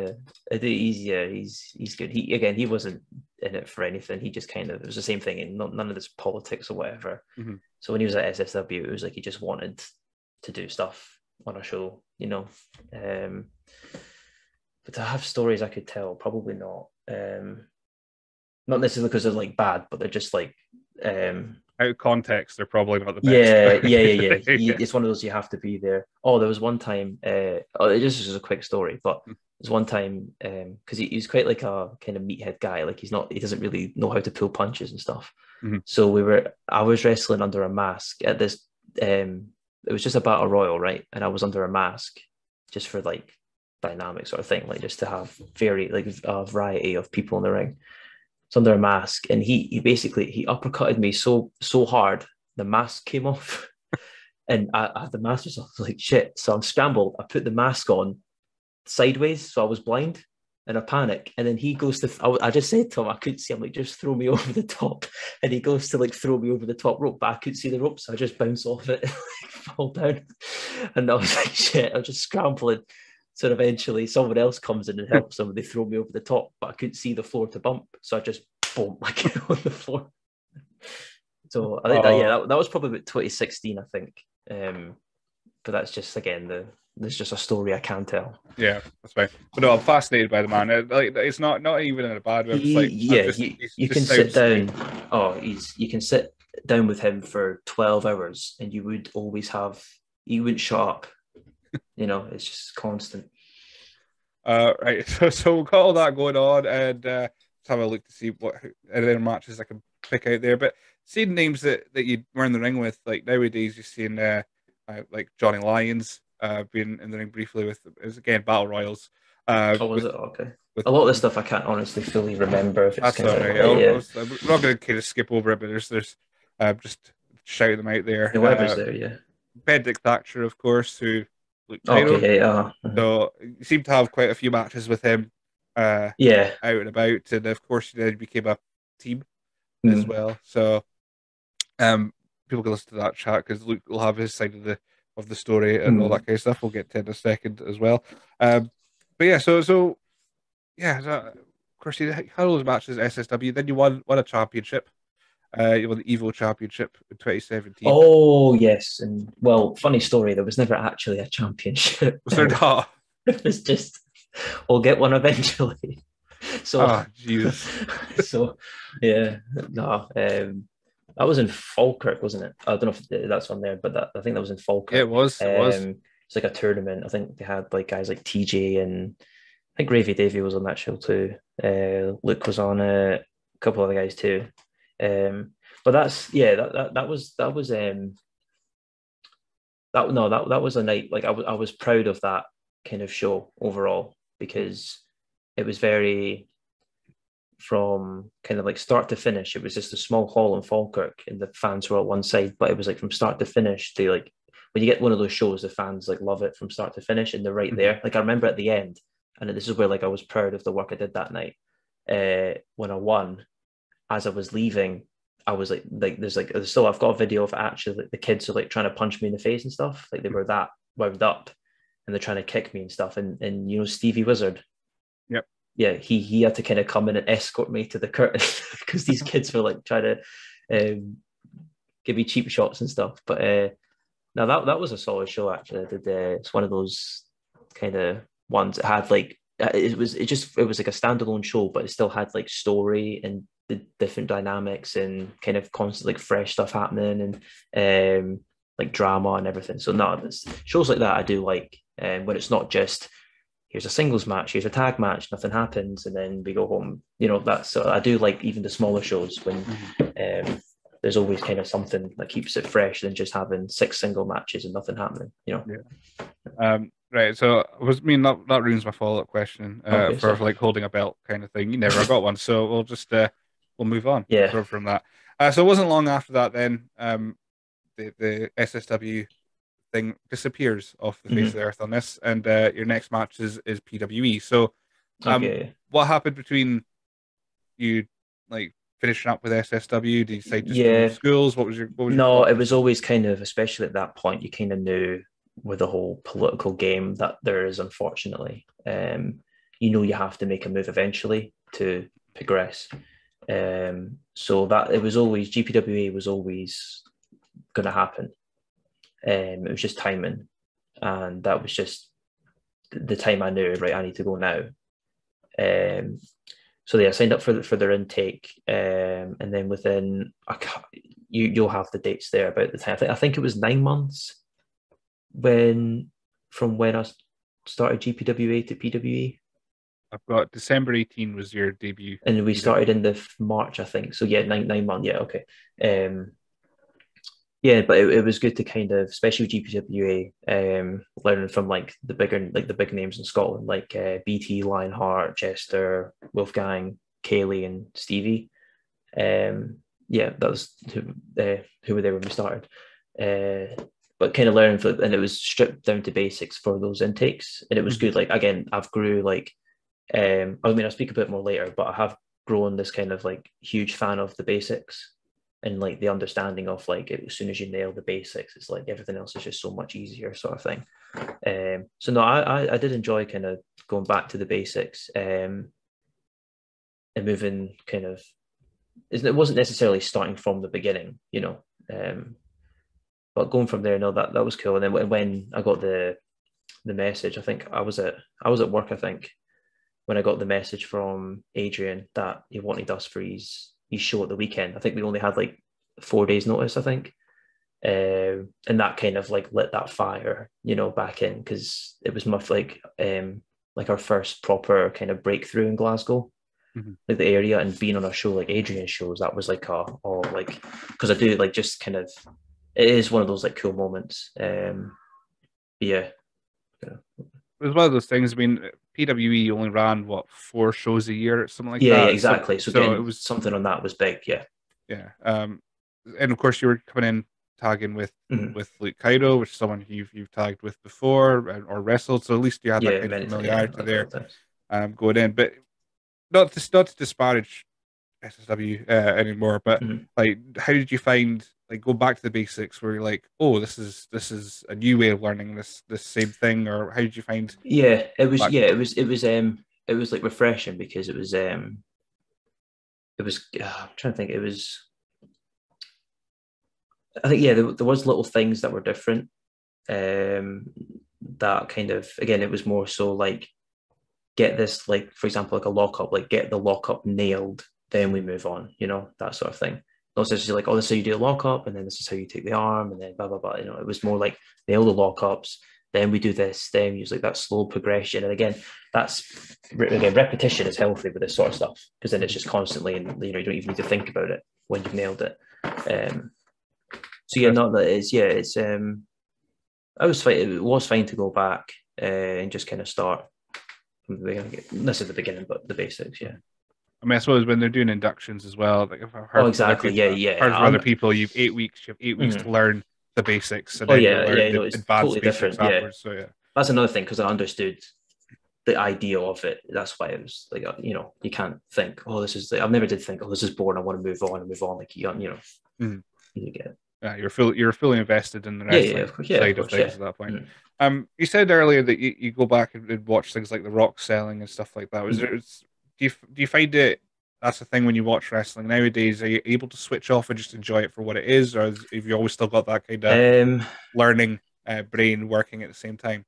He's good. He wasn't in it for anything. He just kind of, it was the same thing, and none of this politics or whatever. Mm-hmm. So when he was at SSW, it was like he just wanted to do stuff on a show, you know. But to have stories I could tell, probably not. Not necessarily because they're like bad, but they're just like Out of context, they're probably not the best. yeah. It's one of those you have to be there. Oh, there was one time. This is a quick story, but there's one time because he's quite like a kind of meathead guy. Like he doesn't really know how to pull punches and stuff. Mm-hmm. So I was wrestling under a mask at this. It was just a battle royal, right? And I was under a mask just for like dynamic sort of thing, like just to have a variety of people in the ring. It's under a mask, and he basically he uppercutted me so hard the mask came off, and I had the mask just off. I was like shit. So I'm scrambled. I put the mask on sideways, so I was blind, and I panic. And then he goes to I just said to him I couldn't see. I'm like, just throw me over the top, and he goes to like throw me over the top rope, but I couldn't see the rope, so I just bounce off it, and like, fall down. And I was like shit. I was just scrambling. So eventually someone else comes in and helps them. They throw me over the top, but I couldn't see the floor to bump. So I just boom, like on the floor. So I think that was probably about 2016, I think. But that's just, again, there's just a story I can't tell. Yeah, that's fine. But no, I'm fascinated by the man. It's not even in a bad way. You can sit down. You can sit down with him for 12 hours and you wouldn't shut up. It's just constant. Right, so we've got all that going on, and let's have a look to see what other matches I can pick out there. But seeing names that you were in the ring with, like nowadays, you're seeing like Johnny Lyons being in the ring briefly with, again, Battle Royals. Was it? Okay. A lot of the stuff I can't honestly fully remember. If it's that's all right. We're not going to kind of skip over it, but there's just shout them out there. Whoever's there, yeah. Benedict Thatcher, of course, who looked okay, yeah. So you seem to have quite a few matches with him. Out and about, and of course, you became a team as well. So, people can listen to that chat because Luke will have his side of the story and all that kind of stuff. We'll get to in a second as well. But yeah, so of course you had all those matches at SSW. Then you won a championship. You won the Evo Championship in 2017. Oh yes, and well, funny story. There was never actually a championship. Was there not? It was just we'll get one eventually. So, Jesus. So, yeah, no. That was in Falkirk, wasn't it? I don't know if that's on there, but I think that was in Falkirk. Yeah, it was. It's like a tournament. I think they had like guys like TJ and I think Gravy Davy was on that show too. Luke was on it, a couple other guys too. But that was a night like I was proud of that kind of show overall because it was very from kind of like start to finish. It was just a small hall in Falkirk and the fans were at one side, but it was like from start to finish. They like when you get one of those shows, the fans like love it from start to finish and they're right there. Like I remember at the end, and this is where like I was proud of the work I did that night. When I won, as I was leaving, I was there's still I've got a video of actually like the kids are like trying to punch me in the face and stuff. Like they were that wound up and they're trying to kick me and stuff. And Stevie Wizard. Yep. Yeah, he had to kind of come in and escort me to the curtain because these kids were like trying to give me cheap shots and stuff. But no, that was a solid show actually. I did it's one of those kind of ones that had like it was like a standalone show, but it still had like story and the different dynamics and kind of constant like fresh stuff happening and like drama and everything. So no, shows like that I do like, when it's not just here's a singles match, here's a tag match, nothing happens, and then we go home. That's so I do like even the smaller shows when there's always kind of something that keeps it fresh than just having 6 single matches and nothing happening. Yeah. Right, so that ruins my follow-up question for like holding a belt kind of thing. You never got one, so we'll just we'll move on from that. So it wasn't long after that then the SSW thing disappears off the face of the earth on this, and your next match is PWE. So what happened between you like finishing up with SSW? Did you say just from Yeah, schools? What was your no, thought it was process? always kind of, especially at that point, you kind of knew with the whole political game that there is, unfortunately. You know, you have to make a move eventually to progress. So that it was always GPWA was always going to happen. It was just timing, and that was just the time I knew. Right, I need to go now. Um, so yeah, I signed up for their intake, and then within you'll have the dates there about the time. I think it was 9 months when from when I started GPWA to PWE, I've got December 18 was your debut and we started PWE. in the March, I think. So yeah, 9 months. Yeah, okay. Um, yeah, but it was good to kind of, especially with GPWA, learning from like the big names in Scotland, like BT, Lionheart, Chester, Wolfgang, Kaylee, and Stevie. Yeah, that was who were there when we started. But kind of learning and it was stripped down to basics for those intakes, and it was Mhm. good. Like again, I've grew like, I mean, I'll speak a bit more later, but I have grown this kind of like huge fan of the basics and like the understanding of like as soon as you nail the basics, it's like everything else is just so much easier, sort of thing. So no, I did enjoy kind of going back to the basics, and moving kind of, it wasn't necessarily starting from the beginning, you know. But going from there, no, that was cool. And then when I got the message, I think I was at work, I think, when I got the message from Adrian that he wanted us for his show at the weekend. I think we only had like 4 days notice, I think. And that kind of like lit that fire, you know, back in, because it was much like our first proper kind of breakthrough in Glasgow, Mhm. like the area, and being on a show like Adrian's shows, that was like like, because I do like just kind of, it is one of those like cool moments. Yeah, yeah, It was one of those things. I mean, PWE only ran what 4 shows a year or something like yeah, that. So exactly. So so it getting was something on that was big. Yeah. yeah. And of course you were coming in tagging Mhm. with Luke Kaido, which is someone you've tagged with before or wrestled. So at least you had that Yeah, kind of yeah, familiarity a couple there of times. going in. But not to disparage SSW anymore, but Mhm. like, how did you find like go back to the basics where you're like, oh, this is a new way of learning this same thing, or how did you find Yeah, it was. back? Yeah, it was like refreshing because it was. I'm trying to think. It was. I think yeah, there was little things that were different. Um, that kind of, again, it was more so like, get this, like for example, like a lockup, like get the lockup nailed, then we move on, you know, that sort of thing. Not necessarily like, oh, this is how you do a lockup, and then this is how you take the arm, and then blah blah blah. You know, it was more like nail the lockups, then we do this, then use like that slow progression. And again, that's again, repetition is healthy with this sort of stuff, because then it's Mhm. just constantly, and you know, you don't even need to think about it when you've nailed it. Um, so yeah, Interesting. not that it's yeah, it's I was fine. It was fine to go back and just kind of start from the beginning. This is the beginning, but the basics, yeah. Mhm. I mean, I suppose when they're doing inductions as well, like if I've Oh, heard from other exactly. people, Yeah, yeah. you have 8 weeks. You have 8 weeks to Mhm. learn the basics, and Oh, then you yeah, learn yeah. the No, it's advanced totally basics different. Yeah, afterwards. So yeah. that's another thing, because I understood the idea of it. That's why it was like, you know, you can't think, oh, this is. I've never did think, oh, this is boring. I want to move on and move on. Like you know, Mhm. you get. It. Yeah, you're fully invested in the Yeah, yeah, wrestling of course. Yeah, of side of course. things Yeah. at that point. Mhm. You said earlier that you go back and watch things like The Rock selling and stuff like that. Mhm. Do you find it that's the thing when you watch wrestling nowadays? Are you able to switch off and just enjoy it for what it is, or have you always still got that kind of Um, learning brain working at the same time?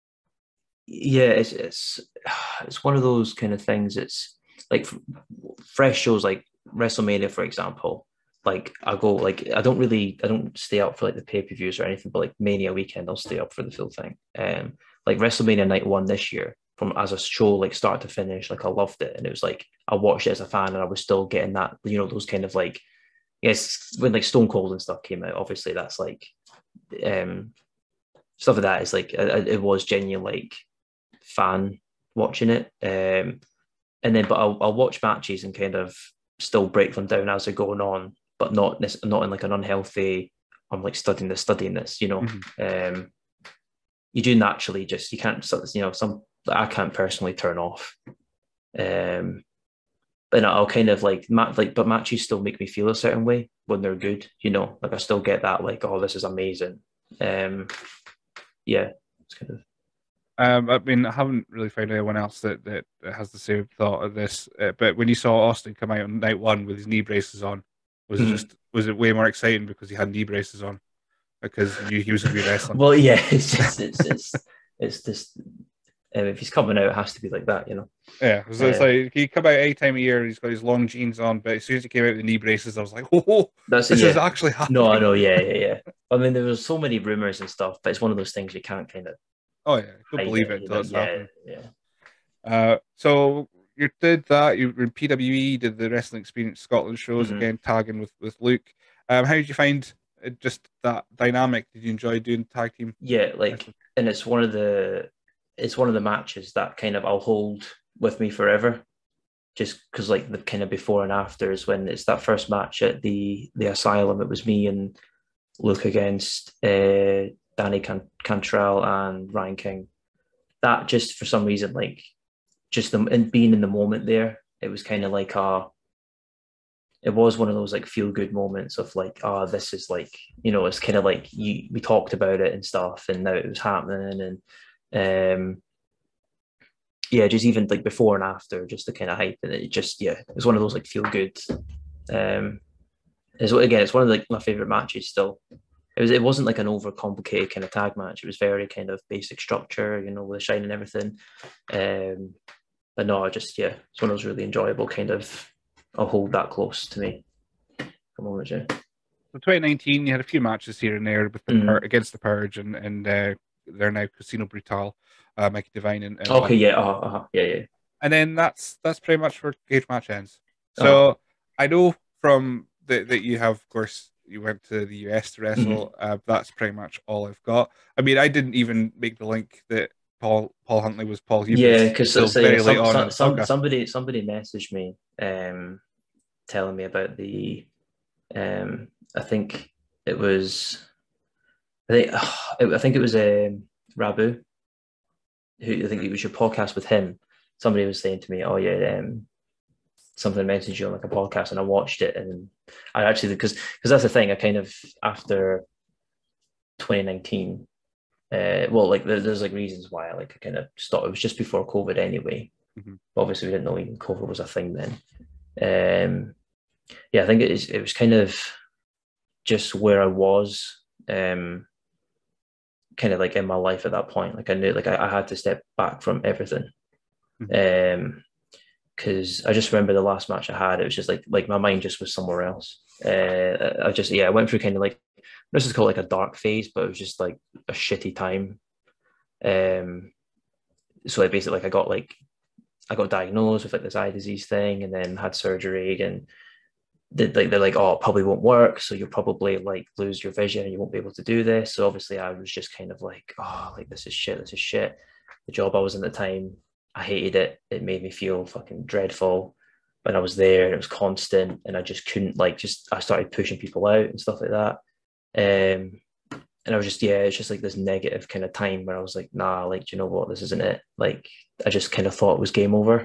yeah, it's one of those kind of things. It's like fresh shows like WrestleMania, for example. Like I go, like I don't stay up for like the pay-per-views or anything, but like Mania weekend, I'll stay up for the full thing. Like WrestleMania night one this year, from as a show, like start to finish, like I loved it, and it was like I watched it as a fan, and I was still getting that, you know, those kind of like, yes, when like Stone Cold and stuff came out, obviously that's like um stuff like that is like it was genuine like fan watching it. And then, but I'll watch matches and kind of still break them down as they're going on, but not in like an unhealthy. I'm like studying this, you know. Hmm. Um, you do naturally just, you can't, you know, some I can't personally turn off. Um, but I'll kind of like but matches still make me feel a certain way when they're good, you know. Like I still get that like, oh, this is amazing. Yeah, it's kind of. I mean, I haven't really found anyone else that has the same thought of this. But when you saw Austin come out on night one with his knee braces on, was it way more exciting because he had knee braces on because you knew he was going to be wrestling? Well, yeah, it's just if he's coming out, it has to be like that, you know. Yeah, so it's like he come out any time of year. He's got his long jeans on, but as soon as he came out with the knee braces, I was like, "Oh, That's this is yeah. actually No, I happening." know, yeah. I mean, there was so many rumors and stuff, but it's one of those things you can't kind of Oh yeah, don't hide believe it it, you until know. it's Yeah, happening. yeah. So you did that. You were in PWE, did the Wrestling Experience Scotland shows Mm-hmm. again, tagging with Luke. How did you find just that dynamic? Did you enjoy doing tag team Yeah, like, wrestling? and it's one of the matches that kind of I'll hold with me forever, just because like the kind of before and after is when it's that first match at the Asylum. It was me and Luke against Danny Cantrell and Ryan King. That just for some reason, like just the and being in the moment there, it was kind of like it was one of those like feel good moments of like, oh, this is like, you know, it's kind of like we talked about it and stuff, and now it was happening, and yeah, just even like before and after, just the kind of hype, and it just yeah, it was one of those like feel good. Um, it's one of like my favorite matches still. It wasn't like an overcomplicated kind of tag match. It was very kind of basic structure, you know, with the shine and everything. Um, but no, I just yeah, it's one of those really enjoyable kind of. I'll hold that close to me. Come on, yeah. So 2019, you had a few matches here and there with Mm. against the Purge and they're now Casino Brutal, Mikey Devine and Okay, whatnot. yeah, yeah. And then that's pretty much where Cage Match ends. Uh-huh. So I know from that you have, of course, you went to the US to Mm-hmm. wrestle. That's pretty much all I've got. I mean, I didn't even make the link that Paul Huntley was Paul Yeah, Hubris because till so yeah, very late on in the podcast. somebody messaged me telling me about the I think it was I think it was Rabu who I think it was your podcast with him. Somebody was saying to me, "Oh yeah, something messaged you on like a podcast," and I watched it, and I actually because that's the thing. I kind of after 2019, well, like there's like reasons why I like I kind of stopped. It was just before COVID anyway. Mhm. Obviously, we didn't know even COVID was a thing then. Um, yeah, I think it was kind of just where I was. Kind of like in my life at that point. Like I knew like I had to step back from everything. Mhm. Because I just remember the last match I had, it was just like my mind just was somewhere else. I just I went through kind of like this is called like a dark phase, but it was just like a shitty time. So I basically I got diagnosed with like this eye disease thing, and then had surgery, and they're like, oh, it probably won't work, so you'll probably like lose your vision and you won't be able to do this. So obviously I was just kind of like, oh, like this is shit. The job I was in at the time, I hated it. It made me feel fucking dreadful when I was there, and it was constant, and I just couldn't like just I started pushing people out and stuff like that. Um and I was just it's just like this negative kind of time where I was like, nah, like, do you know what, this isn't it. Like I just kind of thought it was game over.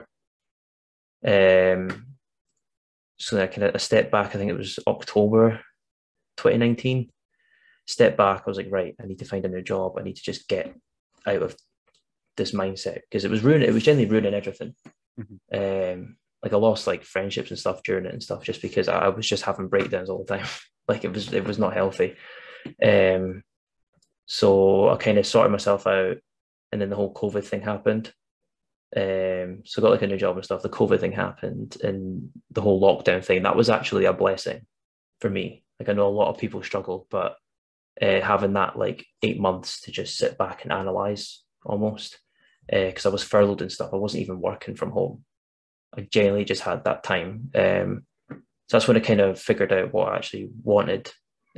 Um so then I kind of a step back. I think it was October 2019. Step back. I was like, right, I need to find a new job. I need to just get out of this mindset because it was ruining. It was generally ruining everything. Mhm. Like I lost like friendships and stuff during it and stuff just because I was just having breakdowns all the time. Like it was not healthy. Um, so I kind of sorted myself out, and then the whole COVID thing happened. So I got like a new job and stuff. The COVID thing happened, and the whole lockdown thing. That was actually a blessing for me. Like I know a lot of people struggle, but having that like 8 months to just sit back and analyze almost, because I was furloughed and stuff. I wasn't even working from home. I generally just had that time. So that's when I kind of figured out what I actually wanted.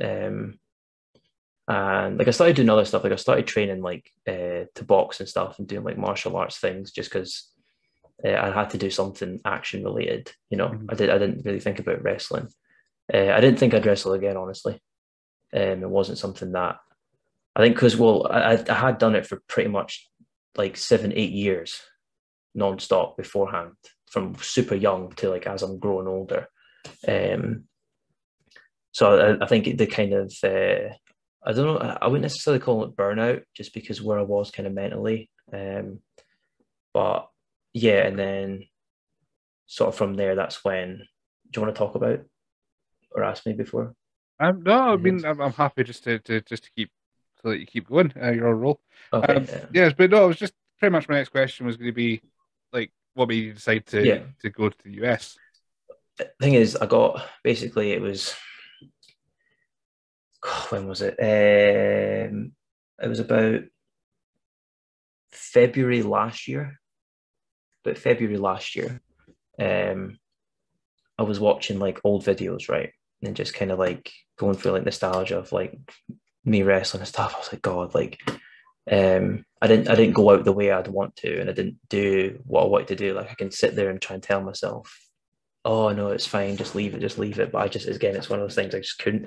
And like I started doing other stuff. Like I started training like to box and stuff and doing like martial arts things just because I had to do something action related. You know, Mhm. I didn't really think about wrestling. I didn't think I'd wrestle again, honestly. It wasn't something that I think because well, I had done it for pretty much like 7, 8 years non-stop beforehand. from super young to like as I'm growing older. So I think the kind of I don't know, I wouldn't necessarily call it burnout just because where I was kind of mentally. But yeah, and then sort of from there, that's when, do you want to talk about or ask me before? No, I Anything? mean, I'm happy just to keep so that you keep going your role. Okay. Yes, but no, it was just pretty much my next question was going to be like, what made you decide Yeah. to go to the US? Thing is, I got basically it was when was it? It was about February last year. But February last year, um, I was watching like old videos, right, and just kind of like going through like nostalgia of like me wrestling and stuff. I was like, God, like, I didn't go out the way I'd want to, and I didn't do what I wanted to do. Like, I can sit there and try and tell myself, oh no, it's fine, just leave it, just leave it. But I just, again, it's one of those things I just couldn't.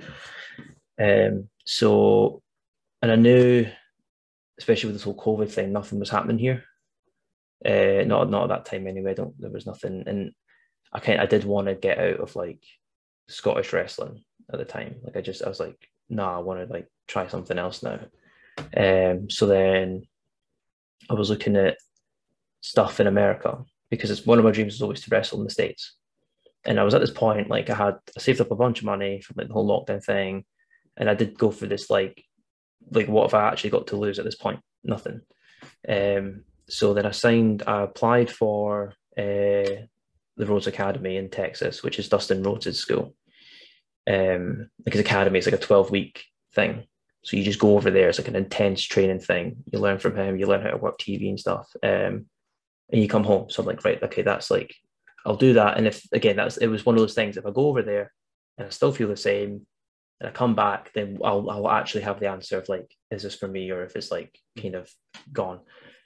So, and I knew, especially with this whole COVID thing, nothing was happening here. Not at that time anyway. There was nothing, and I did want to get out of like Scottish wrestling at the time. Like I was like, nah, I want to like try something else now. So then I was looking at stuff in America because it's one of my dreams was always to wrestle in the States. And I was at this point, like I saved up a bunch of money from like the whole lockdown thing, and I did go for this like what have I actually got to lose at this point? Nothing. So then I applied for the Rhodes Academy in Texas, which is Dustin Rhodes' school. Like his academy is like a 12-week thing. So you just go over there. It's like an intense training thing. You learn from him. You learn how to work TV and stuff. And you come home. So I'm like, right, okay, that's like, I'll do that. And if again, it was one of those things. If I go over there and I still feel the same, and I come back, then I'll actually have the answer of like, is this for me, or if it's like kind of gone.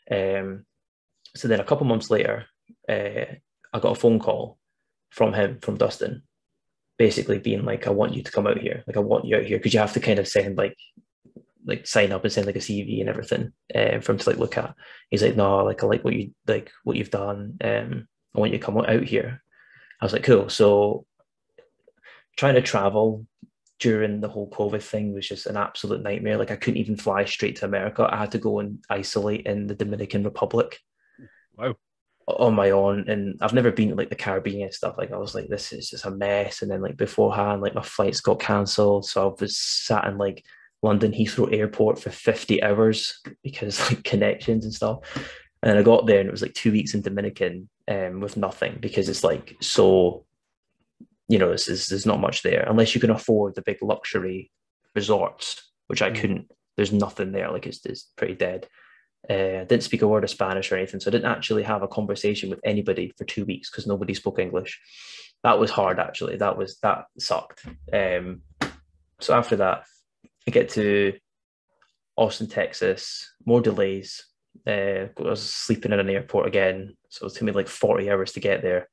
So then a couple months later, I got a phone call from him, from Dustin, basically being like, I want you to come out here. Like, I want you out here because you have to kind of send like sign up and send like a CV and everything for him to like look at. He's like, no, like I like what you've done. I want you to come out here. I was like, cool. So trying to travel during the whole COVID thing was just an absolute nightmare. Like I couldn't even fly straight to America. I had to go and isolate in the Dominican Republic. Wow. On my own, and I've never been to like the Caribbean and stuff. Like I was like, this is just a mess. And then like beforehand, like my flights got cancelled, so I was sat in like London Heathrow Airport for 50 hours because like connections and stuff. And then I got there and it was like 2 weeks in Dominican with nothing because it's like so, there's not much there unless you can afford the big luxury resorts, which I couldn't. There's nothing there. Like it's pretty dead. I didn't speak a word of Spanish or anything, so I didn't actually have a conversation with anybody for 2 weeks because nobody spoke English. That was hard, actually. That sucked. So after that, I get to Austin, Texas. More delays. I was sleeping in an airport again, so it took me like 40 hours to get there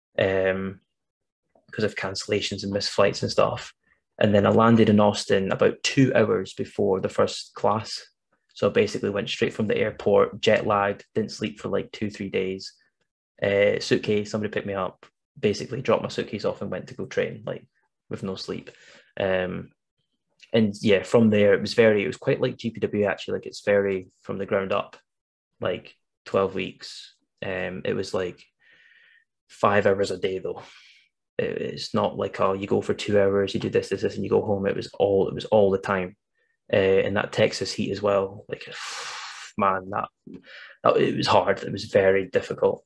because of cancellations and missed flights and stuff. And then I landed in Austin about 2 hours before the first class. So I basically went straight from the airport, jet lagged, didn't sleep for like 2-3 days. Suitcase, somebody picked me up, basically dropped my suitcase off and went to go train, like with no sleep. And yeah, from there it was quite like GPW actually, like it's very from the ground up, like 12 weeks. It was like 5 hours a day though. It's not like, oh, you go for 2 hours, you do this, and you go home. It was all the time. In that Texas heat as well. Like, man, that it was hard. It was very difficult.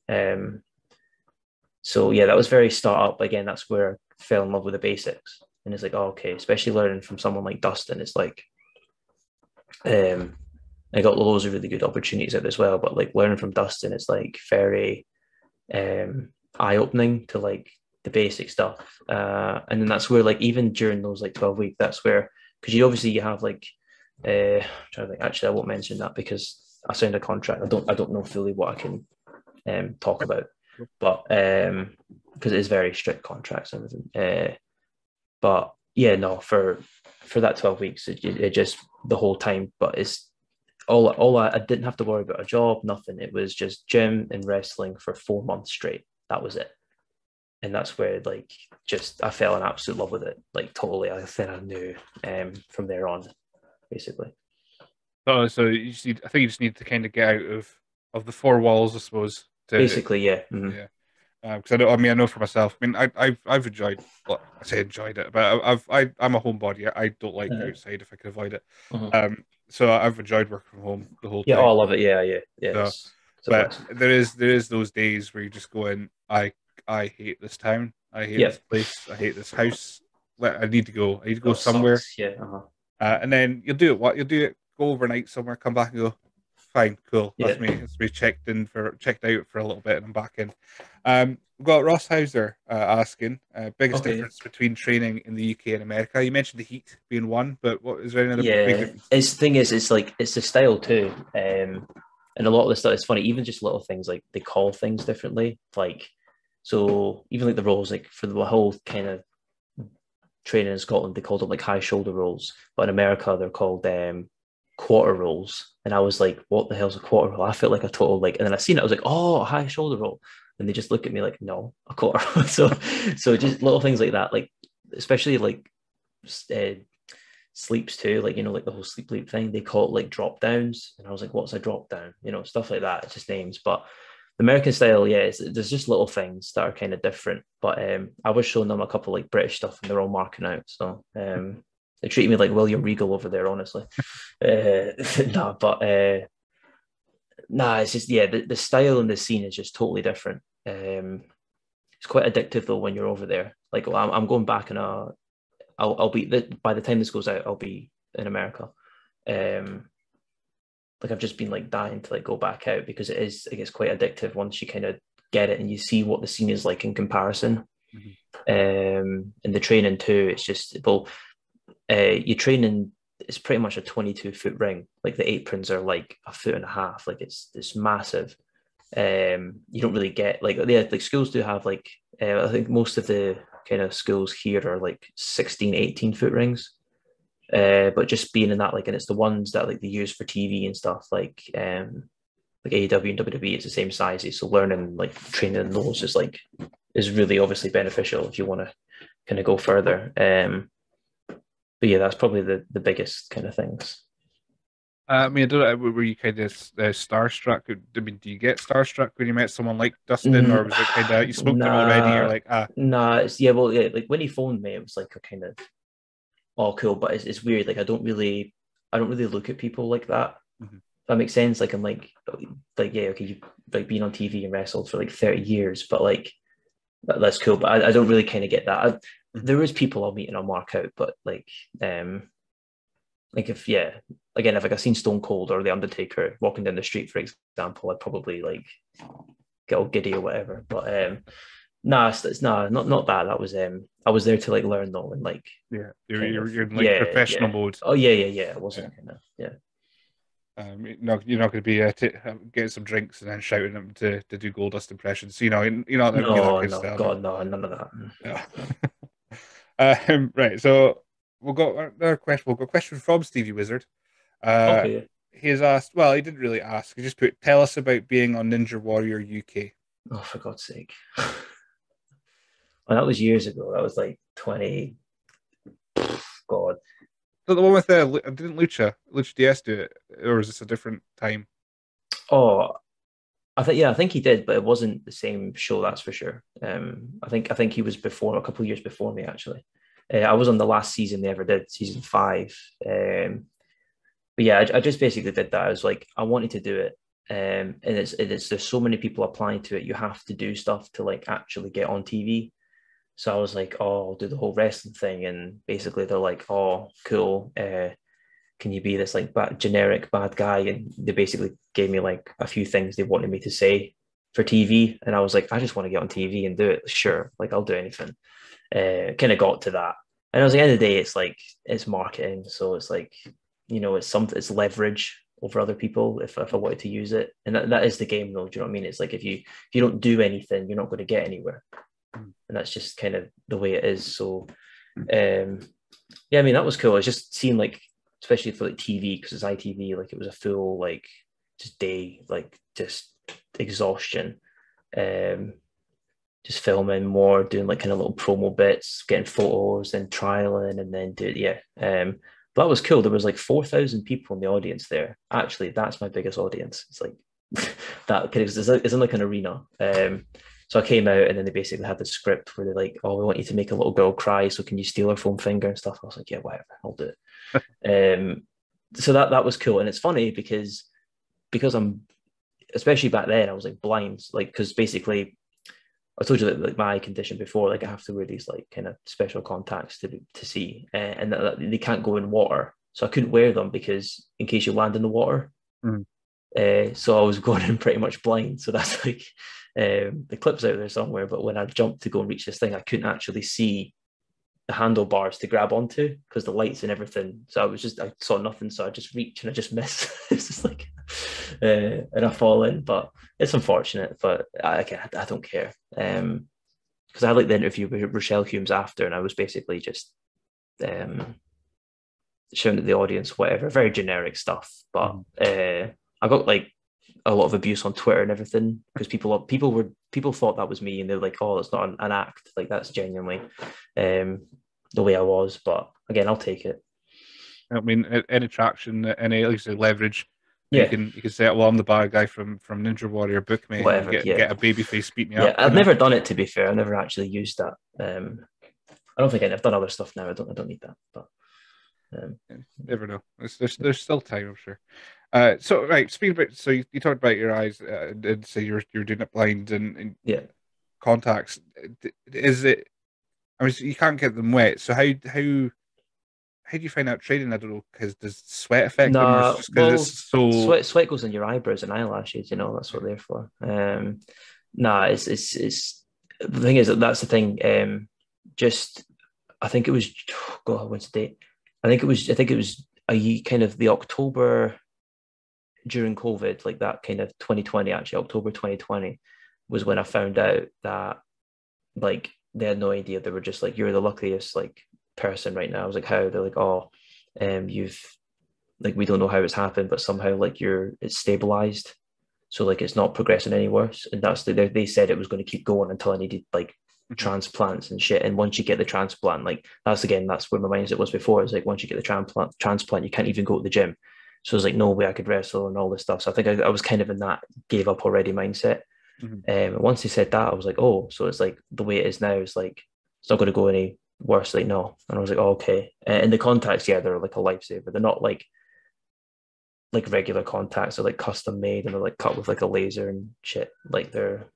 So yeah, that was very startup. Again, that's where I fell in love with the basics. And it's like, oh, okay, especially learning from someone like Dustin. It's like, I got loads of really good opportunities out as well. But like learning from Dustin, it's like very eye opening to like the basic stuff. And then that's where like even during those like 12 weeks, that's where because you have like I'm trying to think. Actually, I won't mention that because I signed a contract. I don't know fully what I can talk about, but because it is very strict contracts and everything. But yeah, no, for that 12 weeks, it just the whole time. But it's I didn't have to worry about a job, nothing. It was just gym and wrestling for 4 months straight. that was it. And that's where like just I fell in absolute love with it, like totally. I think I knew from there on, basically. Oh, so I think you just need to kind of get out of the four walls, I suppose. To Basically, yeah. Yeah, because I know for myself. I mean, I've enjoyed. Well, I say enjoyed it, but I'm a homebody. I don't like Mm-hmm. outside if I can avoid it. Mm-hmm. So I've enjoyed working from home the whole Yeah, oh, time. I love it. Yeah, yeah, yeah. So, It's a but blessing. there is those days where you just go in. I hate this town. I hate Yeah. this place. I hate this house. Like, I need to go. I need to go Oh, it somewhere. sucks. Yeah. Uh-huh. And then you'll do it. What you'll do it. Go overnight somewhere. Come back and go. Fine, cool. Yeah. That's me checked out for a little bit, and I'm back in. We've got Ross Hauser asking biggest Okay. difference between training in the UK and America. You mentioned the heat being one, but what is there any other big Yeah. difference? It's the thing is, it's like it's the style too. And a lot of the stuff is funny. Even just little things like they call things differently. Like so, even like the rolls, like for the whole kind of training in Scotland, they called them like high shoulder rolls, but in America they're called quarter rolls. And I was like, what the hell's a quarter roll? I felt like a total like, and then I seen it, I was like, oh, a high shoulder roll. And they just look at me like, no, a quarter. So just little things like that, like especially like uh, sleeps too, like like the whole sleep loop thing. They call it like drop downs, and I was like, what's a drop down? Stuff like that. It's just names, but the American style, yeah, there's just little things that are kind of different. But I was showing them a couple like British stuff, and they're all marking out. So they treat me like William Regal over there, honestly. Nah, but nah, it's just yeah, the style and the scene is just totally different. It's quite addictive though when you're over there. Like I'm going back in I'll be by the time this goes out, I'll be in America. Um, like I've just been like dying to like go back out because it gets quite addictive once you kind of get it and you see what the scene is like in comparison. Mhm. And the training too, it's just you train in it's pretty much a 22-foot ring. Like the aprons are like a foot and a half. Like it's massive. You don't really get like yeah, like schools do have like I think most of the kind of schools here are like 16, 18-foot rings. But just being in that, like, and it's the ones that like they use for TV and stuff, like AEW and WWE, it's the same sizes. So learning like training in those is really obviously beneficial if you want to kind of go further. But yeah, that's probably the biggest kind of things. I mean, I don't know, were you kind of starstruck? I mean, do you get starstruck when you met someone like Dustin, or Mm, was it kind of you smoked him already? You're nah, like, ah, nah. It's yeah. Well, yeah. Like when he phoned me, it was like a kind of oh cool, but it's weird. Like I don't really look at people like that. mhm. That makes sense. Like I'm like yeah, okay, you like being on TV and wrestled for like 30 years, but like that's cool. But I don't really kind of get that. Mhm. There is people I'll meet and I'll mark out, but like if yeah, again, if like I seen Stone Cold or The Undertaker walking down the street, for example, I'd probably like get all giddy or whatever. But nah, it's nah, not that. That was I was there to like learn though and like Yeah, kind of you're in like yeah, professional yeah. mode. Oh yeah. It Yeah. wasn't kind of yeah. You're not going to be getting some drinks and then shouting at them to do Goldust impressions. You that No, kind of no, style. No. God, no, none of that. Yeah. Right. So we'll go another question. We'll go question from Stevie Wizard. Uh, Okay. he has asked. Well, he didn't really ask. He just put, "Tell us about being on Ninja Warrior UK." Oh, for God's sake. Well, that was years ago. That was like 20. God. So the one with didn't Lucha DS do it, or is this a different time? Oh, I think he did, but it wasn't the same show, that's for sure. I think he was before a couple of years before me actually. I was on the last season they ever did, season five. But yeah, I just basically did that. I was like, I wanted to do it, and it's there's so many people applying to it. You have to do stuff to like actually get on TV. So I was like, oh, I'll do the whole wrestling thing, and basically they're like, oh, cool. Can you be this like generic bad guy? And they basically gave me like a few things they wanted me to say for TV, and I was like, I just want to get on TV and do it. Sure, like I'll do anything. Kind of got to that, and I was like, at the end of the day, it's like it's marketing, so it's like it's something, it's leverage over other people if I wanted to use it, and that is the game, though. Do you know what I mean? It's like if you don't do anything, you're not going to get anywhere, and that's just kind of the way it is. So, yeah, I mean that was cool. It's just seeing like especially for like TV because it's ITV, like it was a full like just day, like just exhaustion. Um, just filming more, doing like kind of little promo bits, getting photos, and trialing, and then but that was cool. There was like 4,000 people in the audience there. Actually, that's my biggest audience. It's like that because it's in like an arena. So I came out and then they basically had the script where they're like, "Oh, we want you to make a little girl cry. So can you steal her foam finger and stuff?" I was like, "Yeah, whatever, I'll do it." So that was cool, and it's funny because I'm especially back then I was like blind, like because basically I told you that like my condition before, like I have to wear these like kind of special contacts to see, and they can't go in water, so I couldn't wear them because in case you land in the water. Mm. So I was going in pretty much blind. So that's like the clip's out there somewhere. But when I jumped to go and reach this thing, I couldn't actually see the handlebars to grab onto because the lights and everything. So I saw nothing. So I just reach and I just miss. It's just like, and I fall in. But it's unfortunate. But I don't care. Because I had like the interview with Rochelle Humes after, and I was basically just showing to the audience whatever, very generic stuff. But I got like a lot of abuse on Twitter and everything because people thought that was me, and they're like, "Oh, it's not an act. Like that's genuinely the way I was." But again, I'll take it. I mean, any traction, any at least leverage. You Yeah, can say, "Well, I'm the bad guy from Ninja Warrior. Book me," and whatever. Yeah, get a babyface beat me yeah. up. I've never done it, to be fair. I've never actually used that. I don't think I've done other stuff now. I don't need that. But Never know. There's still time, I'm sure. So right, speaking about so you talked about your eyes and say you're doing it blind and yeah. contacts. Is it? I mean, you can't get them wet. So how do you find out training? I don't know. Because does sweat affect them, or is it Nah, just because well, it's so? sweat goes in your eyebrows and eyelashes. You know that's what they're for. Nah, it's the thing is that that's the thing. Just I think it was. God, what's the date? I think it was kind of the October during COVID, like that kind of 2020. Actually, October 2020 was when I found out that like they had no idea. They were just like, "You're the luckiest like person right now." I was like, "How?" They're like, "Oh, you've like we don't know how it's happened, but somehow like it's stabilized, so like it's not progressing any worse." And they said it was going to keep going until I needed like Mhm. transplants and shit. And once you get the transplant, like that's where my mindset was before. It's like once you get the transplant, you can't even go to the gym. So it's like no way I could wrestle and all this stuff. So I think I was kind of in that gave up already mindset. Mhm. And once he said that, I was like, oh, so it's like the way it is now is like it's not going to go any worse. Like no, and I was like, oh, okay. And the contacts, yeah, they're like a lifesaver. They're not like regular contacts. They're like custom made and they're like cut with like a laser and shit. Like they're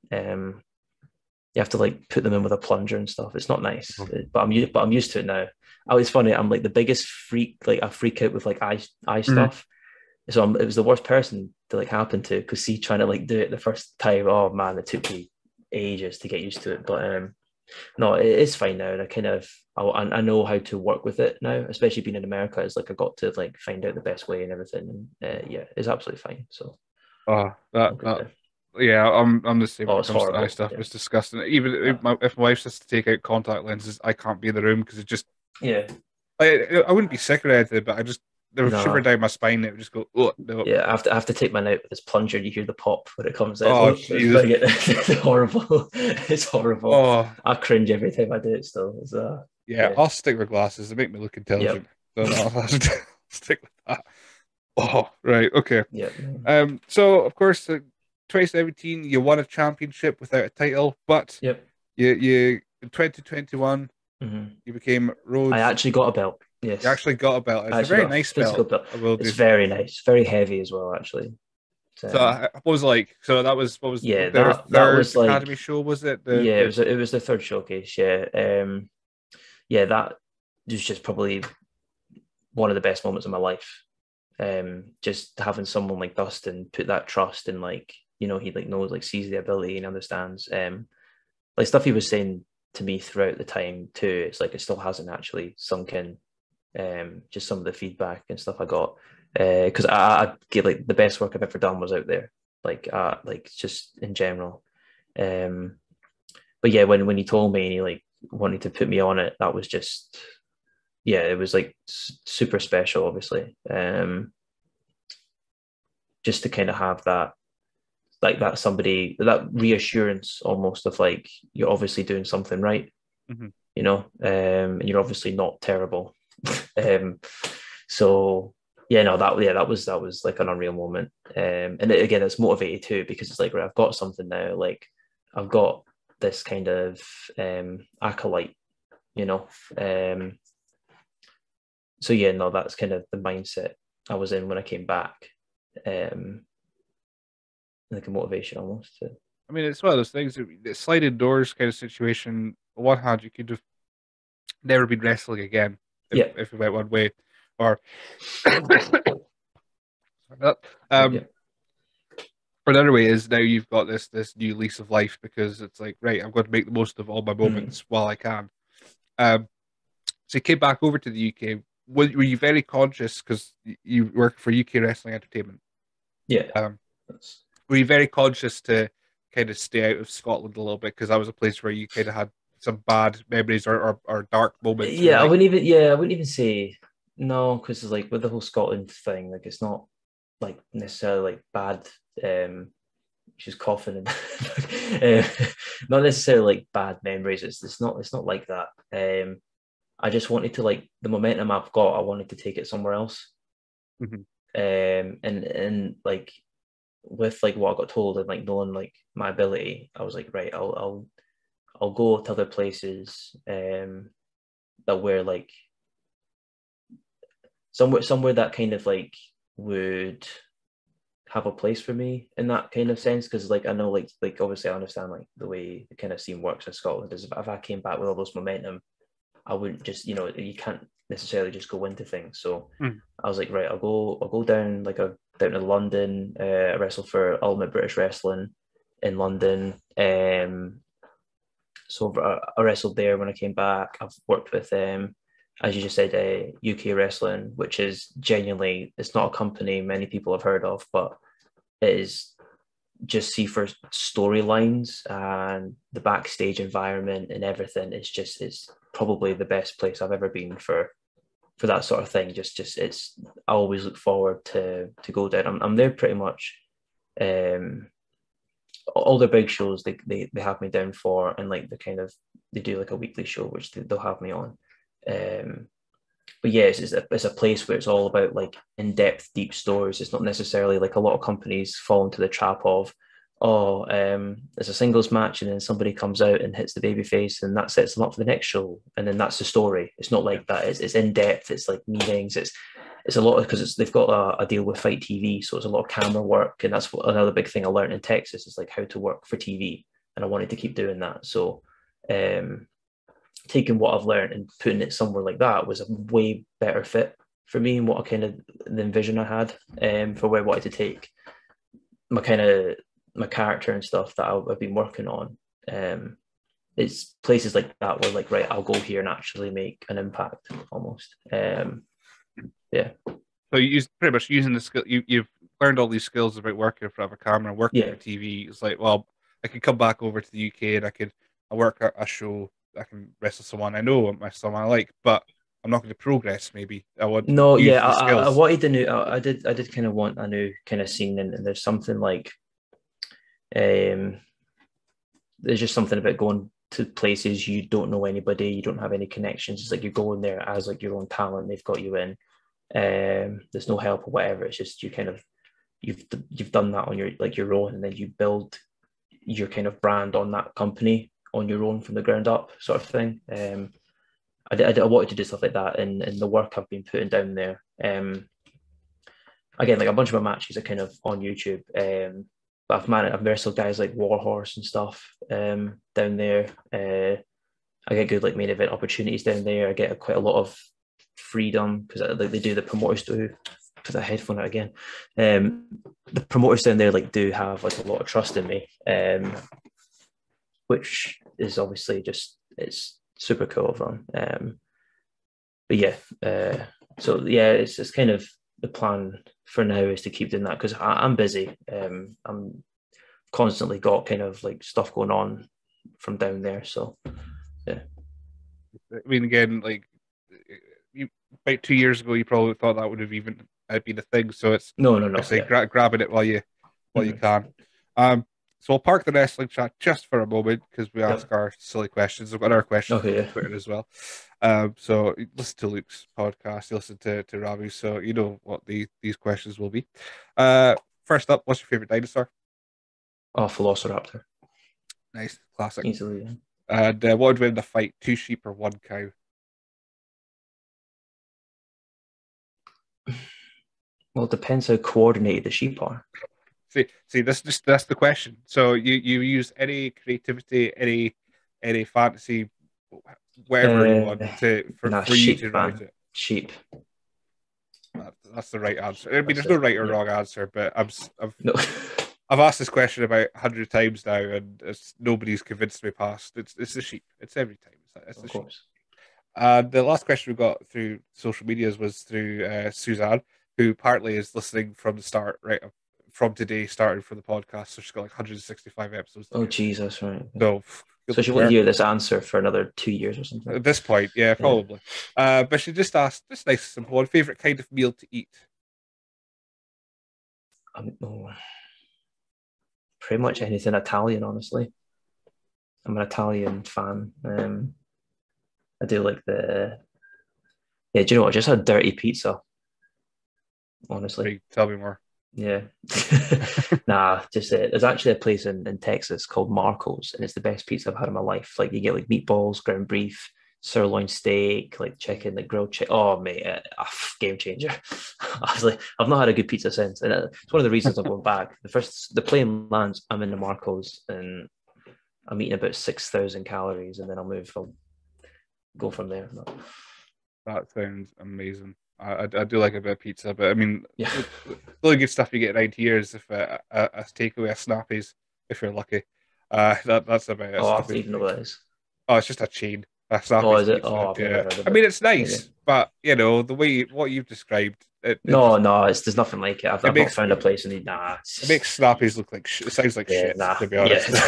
you have to like put them in with a plunger and stuff. It's not nice, but I'm used to it now. Oh, it's funny. I'm like the biggest freak. Like I freak out with like eye Mhm. stuff. So it was the worst person to like happen to because see trying to like do it the first time. Oh man, it took me ages to get used to it. But no, it's fine now. And I know how to work with it now, especially being in America. It's like I got to like find out the best way and everything. And yeah, it's absolutely fine. So Oh, I'm good that there. yeah, I'm the same when Oh, it it's comes to eye horrible. stuff. Yeah. It's disgusting. Even Uh, if my wife has to take out contact lenses, I can't be in the room because it just yeah. I wouldn't be sick or anything, but I just there would shiver No. down my spine. It would just go, oh no. Yeah, I have to take mine out with this plunger. You hear the pop when it comes out. Oh Oh, it's Jesus. bring it. It's horrible. It's horrible. Oh I cringe every time I do it. Still, yeah, yeah, I'll stick with glasses. They make me look yep, intelligent. So no, I'll stick with that. Oh, right, okay. yep, no. So of course, 2017, you won a championship without a title, but Yep. you in 2021, Hmm. you became I Rhodes. actually got a belt. You Yes, actually got a belt. I It's a actually very got a nice physical belt, belt. I will It's do. very nice, very heavy as well. Actually, So what was like? So that was what was yeah, their that third was like Academy show? Was it yeah, the it was the third showcase. Yeah, yeah, that was just probably one of the best moments of my life. Just having someone like Dustin put that trust in like he like knows like sees the ability and understands like stuff he was saying to me throughout the time too. It's like it still hasn't actually sunk in. Just some of the feedback and stuff I got because I get like the best work I've ever done was out there like just in general. Um, but yeah, when he told me and he like wanted to put me on it, that was just yeah, it was like super special, obviously. Just to kind of have that like that somebody, that reassurance almost of like you're obviously doing something right, Mm-hmm. and you're obviously not terrible. um, so yeah, no, that was like an unreal moment. And again, it's motivated too because it's like, right, I've got something now. Like I've got this kind of acolyte, you know. So yeah, no, that's kind of the mindset I was in when I came back. Um, like a motivation almost. I mean, it's one of those things, the sliding doors kind of situation. On one hand, you could have never been wrestling again Yeah, if it went one way, or yeah, um, or another way is now you've got this new lease of life because it's like, right, I'm going to make the most of all my mm, moments while I can. Um, so you came back over to the UK. Were you very conscious because you work for UK Wrestling Entertainment? yeah. Um, That's, were you very conscious to kind of stay out of Scotland a little bit because that was a place where you kind of had some bad memories or dark moments? Where you're yeah, like, I wouldn't even say no because like with the whole Scotland thing, like it's not like necessarily like bad. She's coughing and not necessarily like bad memories. It's not like that. I just wanted to like the momentum I've got. I wanted to take it somewhere else. mhm, And like with like what I got told and like knowing like my ability, I was like, right, I'll go to other places that were like somewhere that kind of like would have a place for me in that kind of sense because like I know like obviously I understand like the way the kind of scene works in Scotland is if I came back with all those momentum I wouldn't just you can't necessarily just go into things so mhm. I was like right I'll go down like down to London I wrestle for Ultimate British Wrestling in London so I wrestled there when I came back. I've worked with as you just said, UK Wrestling, which is genuinely it's not a company many people have heard of, but it is just see for storylines and the backstage environment and everything. It's probably the best place I've ever been for that sort of thing. Just it's I always look forward to go there. I'm there pretty much. Um, all their big shows they have me down for and like the kind of they do like a weekly show which they'll have me on but yeah it's a place where it's all about like in-depth deep stories. It's not necessarily like a lot of companies fall into the trap of there's a singles match and then somebody comes out and hits the baby face and that sets them up for the next show and then that's the story. It's not Yeah. like that. It's in depth. It's like meetings. It's a lot because they've got a deal with Fight TV, so it's a lot of camera work, and that's another big thing I learned in Texas is like how to work for TV, and I wanted to keep doing that. So, taking what I've learned and putting it somewhere like that was a way better fit for me and what I kind of the vision I had for where I wanted to take my kind of my character and stuff that I've been working on. It's places like that where like right, I'll go here and actually make an impact almost. Yeah, So you use pretty much using the skill you've learned all these skills about working in front of a camera, working yeah. for TV. It's like, well, I could come back over to the UK and I work a show. I can wrestle someone I know, someone I like, but I'm not going to progress. Maybe I want to No, yeah, use the I skills. wanted a new. I did kind of want a new kind of scene, and there's something like, um, there's just something about going to places you don't know anybody, you don't have any connections. It's like you're going there as like your own talent. They've got you in. There's no help or whatever. It's just you kind of you've done that on your like your own, and then you build your kind of brand on that company on your own from the ground up, sort of thing. I wanted to do stuff like that, and the work I've been putting down there. Again, like a bunch of my matches are kind of on YouTube. But I've wrestled guys like Warhorse and stuff down there. I get good like main event opportunities down there. I get quite a lot of freedom because like they do the promoters do put that headphone out again. The promoters down there like do have like a lot of trust in me, which is obviously just it's super cool of them. But yeah, so yeah, it's kind of the plan for now is to keep doing that because I'm busy. I'm constantly got kind of like stuff going on from down there. So yeah, I mean, again, like you about 2 years ago, you probably thought that would have even been a thing. So it's no, like I no, say, yeah. grabbing it while you Mhm. can. So we'll park the wrestling chat just for a moment because we ask Yep. our silly questions. I've got our questions Okay. from Yeah. Twitter as well. So you listen to Luke's podcast, you listen to Ravi's, so you know what these questions will be. First up, what's your favorite dinosaur? Oh, Velociraptor. Nice, classic. Easily. Yeah. And what would win in a fight, two sheep or one cow? Well, it depends how coordinated the sheep are. See, that's the question. So you use any creativity, any fantasy, whatever you want Nah, for you sheep, to write man. it. Sheep. That's the right answer. I mean, That's there's no it. right or Yeah. wrong answer, but No. I've asked this question about 100 times now, and nobody's convinced me past. It's the sheep. It's every time. It's the Of sheep. course. And the last question we got through social medias was through Suzanne, who partly is listening from the start, right, from today, starting for the podcast. So she's got like 165 episodes to Oh, get through. Jesus, right. Okay. So good So luck she to won't her. hear this answer for another 2 years or something. At this point, yeah, Yeah. probably. But she just asked, just nice, simple one, favorite kind of meal to eat. Oh, pretty much anything Italian, honestly. I'm an Italian fan. I do like yeah, do you know what? Just a dirty pizza, honestly. Right, tell me more. Yeah. Nah, just it. There's actually a place in Texas called Marco's, and it's the best pizza I've had in my life. Like you get like meatballs, ground beef, sirloin steak, like chicken, like grilled chicken. Oh, mate, game changer. I was like, I've not had a good pizza since, and it's one of the reasons I'm going back. The plane lands, I'm in the Marco's, and I'm eating about 6,000 calories, and then I'll go from there. That sounds amazing. I do like a bit of pizza, but I mean, Yeah. the only good stuff you get around here is if a takeaway, a Snappy's, if you're lucky. That's about it. Oh, I don't Snappy's even know pretty. what that is. Oh, it's just a chain. A Oh, Snappy's is it? pizza. Oh, I've never Yeah. heard of I mean, it. it's Maybe. nice, but you know the way what you've described, it No, just no, there's nothing like it. it I've not makes found a place in the it makes Snappy's look like it sounds like Yeah, shit, nah, to be yeah. honest.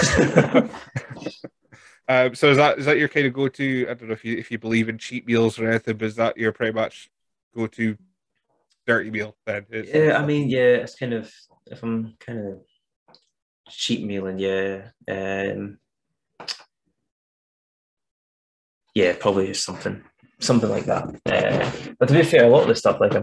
So is that your kind of go to? I don't know if you believe in cheat meals or anything, but is that your pretty much go to dirty meal then? Yeah, It's I mean, yeah, it's kind of if I'm kind of cheap mealing, yeah, yeah, probably just something like that. But to be fair, a lot of the stuff, like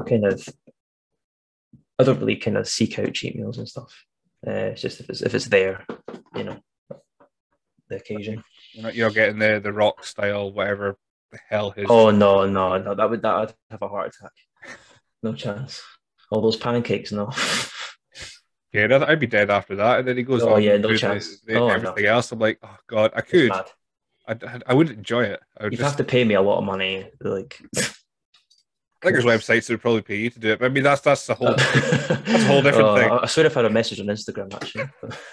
I don't really kind of seek out cheap meals and stuff. It's just if it's there, you know, the occasion. you're not getting the rock style, whatever the hell his. Oh no, no, no, that I'd have a heart attack. No chance. All those pancakes, no. Yeah, I'd be dead after that. And then he goes Oh on yeah, and no doing chance. Oh no, everything else. I'm like, oh God, I it's could. mad. I wouldn't enjoy it. I would You'd have just. to pay me a lot of money, like. I think there's websites that would probably pay you to do it. But I mean, that's a whole different thing. I swear I've had a message on Instagram actually.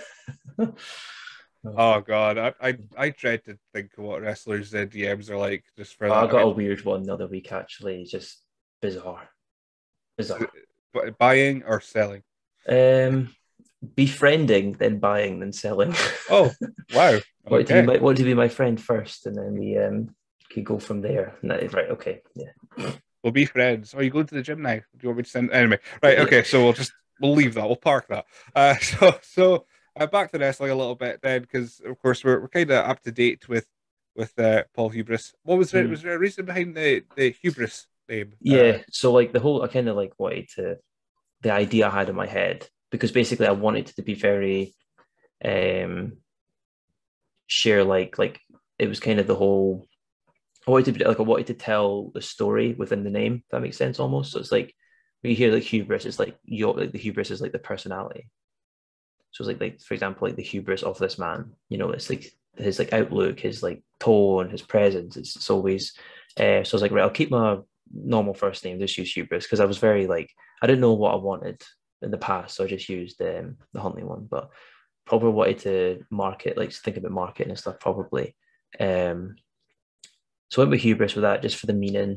Oh God, I dread to think of what wrestlers' DMs are like just for I that. I got a mean, weird one the other week actually. It's just bizarre, bizarre. buying or selling. Um, Befriending, then buying, then selling. Oh wow, okay. Wanted to be my friend first, and then we could go from there. Right, okay, yeah, We'll be friends. Oh, you going to the gym now? Do you want me to send? Anyway, right. yeah. Okay, so we'll leave that. We'll park that. So back to wrestling a little bit then, because of course we're kind of up to date with Paul Hubris. What was there? Hmm. Was there a reason behind the Hubris name? Yeah. So like I kind of like wanted to the idea I had in my head because basically I wanted it to be very um share like it was kind of the whole I wanted to tell the story within the name, if that makes sense almost. So it's like when you hear like hubris, it's like the hubris is like the personality. So it's like for example, like the hubris of this man, it's like his like outlook, his like tone, his presence. It's always so I was like, right, I'll keep my normal first name, just use hubris because I was very like I didn't know what I wanted in the past, so I just used the Huntley one, but probably wanted to market, like think about marketing and stuff, probably. Um, so I went with hubris with that just for the meaning,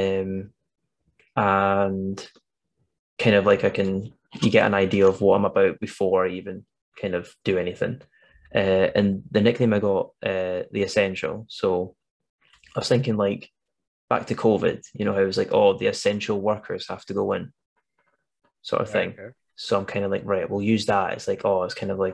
and kind of like you get an idea of what I'm about before I even kind of do anything. And the nickname I got, the Essential. So I was thinking like back to COVID, how it was like, oh, the essential workers have to go in, sort of Right. thing. Okay. So I'm kind of like, right, we'll use that. It's like, oh, it's kind of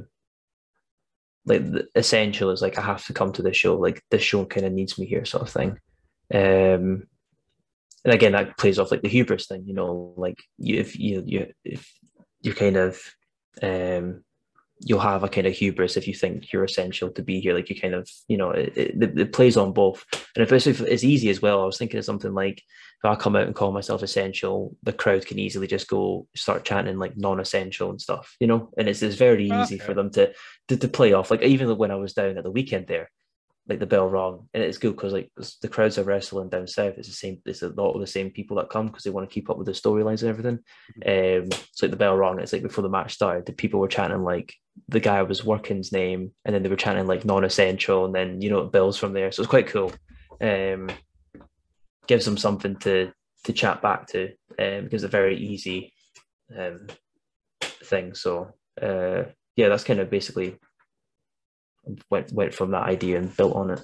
like the essential is like I have to come to this show. Like this show kind of needs me here, sort of thing. Um, and again, that plays off like the hubris thing, like if you kind of um you'll have a kind of hubris if you think you're essential to be here. Like you kind of, it plays on both. And if it's easy as well, I was thinking of something like if I come out and call myself essential, the crowd can easily just go start chanting like non-essential and stuff, and it's very easy for Okay. them to play off. Like even when I was down at the weekend there, like the bell rung, and it's good because like the crowds are wrestling down south. It's the same. It's a lot of the same people that come because they want to keep up with the storylines and everything. It's like the bell rung. It's like before the match started, the people were chanting like the guy was working's name, and then they were chanting like non-essential, and then it builds from there. So it's quite cool. Gives them something to chat back to. Gives a very easy thing. So yeah, that's kind of basically went from that idea and built on it.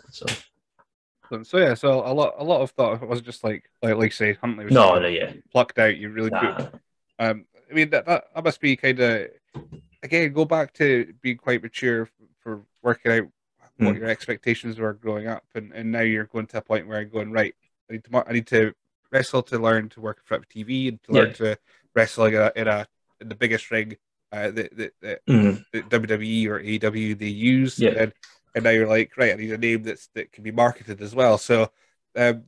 So yeah, so a lot of thought. It wasn't just like say Huntley was just No, like no, yeah, plucked out. You really good. nah, I mean that must be kind of again go back to being quite mature for working out what mm. your expectations were growing up, and now you're going to a point where I'm going right. I need to wrestle to learn to work in front of TV and to learn Yeah, to wrestle in the biggest ring mm. that WWE or AEW they use, Yeah. and now you're like right. I need a name that can be marketed as well. So, um,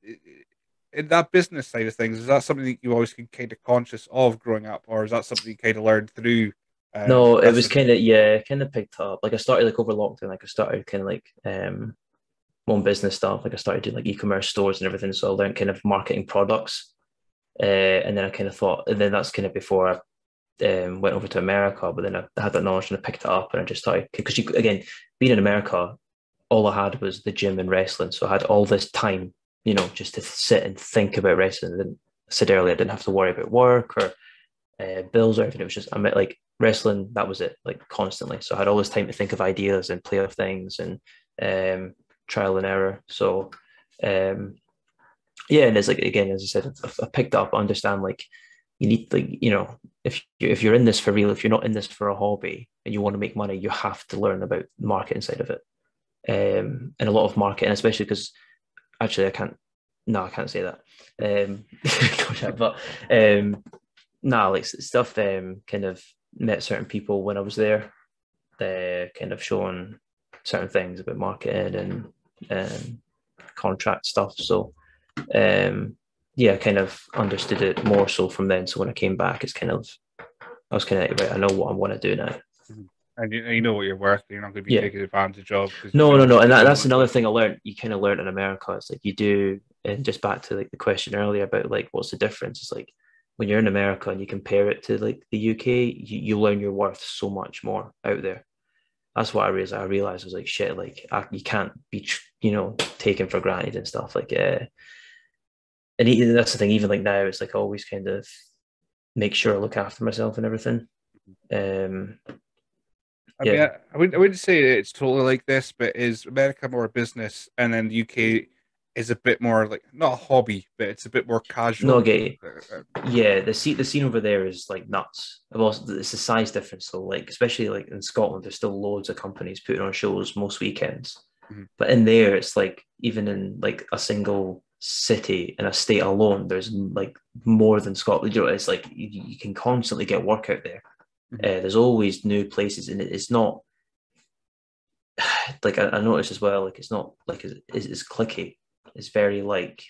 in that business side of things, is that something that you always been kind of conscious of growing up, or is that something you kind of learned through No, it was wrestling? kind of yeah, kind of picked up. Like I started like over lockdown, like I started kind of like my own business stuff. Like I started doing like e-commerce stores and everything. So I learned kind of marketing products. And then I kind of thought, and then that's kind of before I went over to America. But then I had that knowledge and I picked it up and I just started because again, being in America, all I had was the gym and wrestling. So I had all this time, just to sit and think about wrestling. And then I said earlier, I didn't have to worry about work or bills or anything. It was just I meant like wrestling. That was it, like constantly. So I had all this time to think of ideas and play of things and trial and error. So yeah, and it's like again, as I said, I picked up, understand like you need like if you're in this for real, if you're not in this for a hobby and you want to make money, you have to learn about the marketing side of it. And a lot of marketing, especially because actually I can't. No, I can't say that. But like stuff. Kind of met certain people when I was there. Kind of showing certain things about marketing and contract stuff. So yeah, I kind of understood it more so from then. So when I came back, I was kind of like, right, I know what I want to do now. Mhm. And you know what you're worth. You're not going to be Yeah. taken advantage of because No, no, no. And you know that's what's another worth. thing I learned. You kind of learn in America. It's like you do, and just back to like the question earlier about like what's the difference? It's like when you're in America and you compare it to like the UK, you learn your worth so much more out there. That's what I realized. I was like, shit, like you can't be, taken for granted and stuff. Like, and that's the thing. Even like now, it's like I always kind of make sure I look after myself and everything. Um, I mean, yeah, I wouldn't say it's totally like this, but is America more business, and then the UK is a bit more like not a hobby, but it's a bit more no, casual. gay. Yeah, the scene over there is like nuts. Well, it's the size difference. So like, especially like in Scotland, there's still loads of companies putting on shows most weekends. Mhm. But in there, it's like even in like a single city in a state alone, there's like more than Scotland. It's like you can constantly get work out there. Mhm. There's always new places, and it's not like I noticed as well. Like it's not like it's clicky. It's very like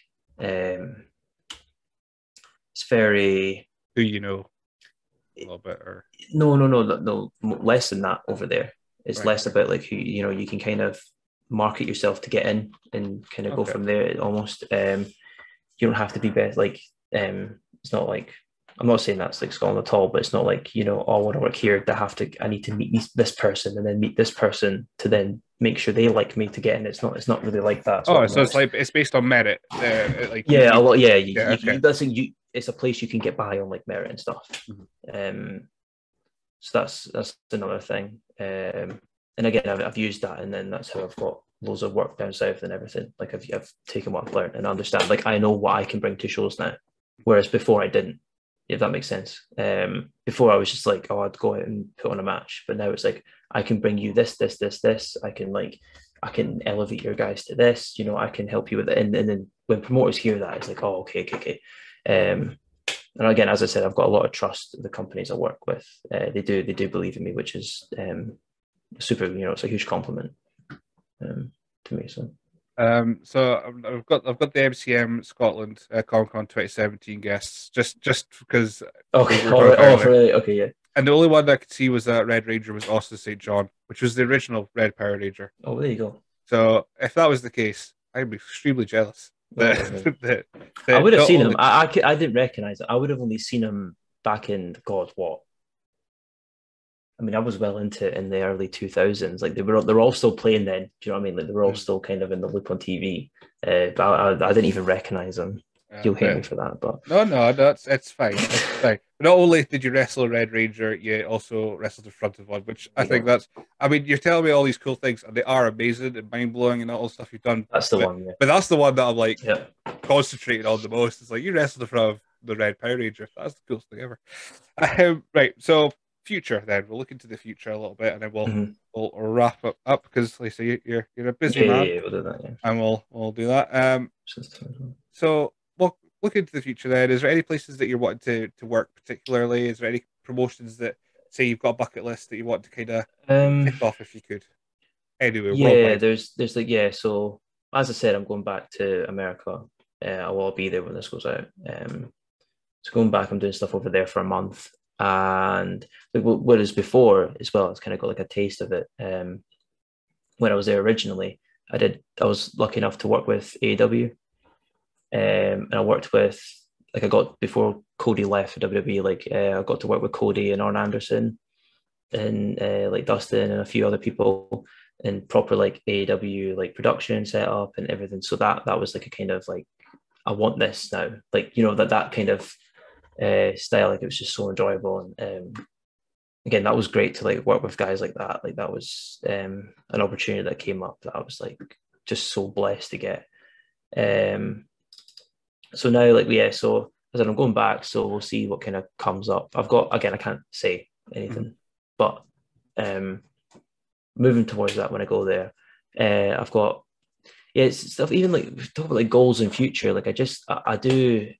it's very Who you know a little bit, or no, less than that over there. It's right? less about like who you can kind of market yourself to get in and kind of go Okay. from there. Almost you don't have to be best. Like it's not like I'm not saying that's like Scotland at all, but it's not like oh, I want to work here. I need to meet this person and then meet this person to then make sure they like me to get in. It's not really like that. That's what Oh, I've so it's noticed. like it's based on merit. Like Yeah, a lot. Yeah, yeah, okay. that's it's a place you can get by on like merit and stuff. Mhm. Um, so that's another thing. And again, I've used that, and then that's how I've got loads of work down south and everything. Like I've taken what I've learned and understand. Like I know what I can bring to shows now, whereas before I didn't. if that makes sense. Before I was just like, oh, I'd go out and put on a match, but now it's like I can bring you this, this, this, this. I can elevate your guys to this. I can help you with it. And then when promoters hear that, it's like, oh, okay. And again, as I said, I've got a lot of trust in the companies I work with. They do believe in me, which is super. It's a huge compliment to me. So. So I've got the MCM Scotland Comic Con 2017 guests just because Okay, we were all talking right. about Oh, earlier. okay, yeah. And the only one I could see was that Red Ranger was also St. John, which was the original Red Power Ranger. Oh, there you go. So if that was the case, I'd be extremely jealous. Oh, That, no. I that would have not seen him. only I didn't recognize it. I would have only seen him back in God what? I mean, I was well into it in the early 2000s. Like they're all still playing then. Do you know what I mean? Like they were all still kind of in the loop on TV. But I didn't even recognize them. You'll hate me for that, but no, it's fine. It's fine. Not only did you wrestle a Red Ranger, you also wrestled in front of one, which I think that's. I mean, you're telling me all these cool things, and they are amazing and mind blowing, and all the stuff you've done. That's the one. Yeah. But that's the one that I'm like Yeah. concentrating on the most. It's like you wrestled in front of the Red Power Ranger. That's the coolest thing ever. Right. So future, then we'll look into the future a little bit, and then we'll wrap it up because, like I say, you're a busy man, Yeah, we'll do that. Yeah. and we'll do that. So we'll look into the future. Then, is there any places that you're wanting to work particularly? Is there any promotions that say you've got a bucket list that you want to kind of tick off if you could? Anyway, Yeah, worldwide. there's like So as I said, I'm going back to America. I will be there when this goes out. So going back, I'm doing stuff over there for a month, and like what is before as well. It's kind of got like a taste of it. When I was there originally, I was lucky enough to work with AEW, and I worked with I got before Cody left for WWE. I got to work with Cody and Arn Anderson, and like Dustin and a few other people in proper like AEW like production setup and everything. So that was like a kind of like I want this now, like that kind of style. Like it was just so enjoyable, and again that was great to like work with guys like that. Like that was an opportunity that came up that I was like just so blessed to get. So now so as I'm going back, so we'll see what kind of comes up. I've got again I can't say anything, but moving towards that when I go there, I've got it's stuff even like talk about like goals in future. Like I do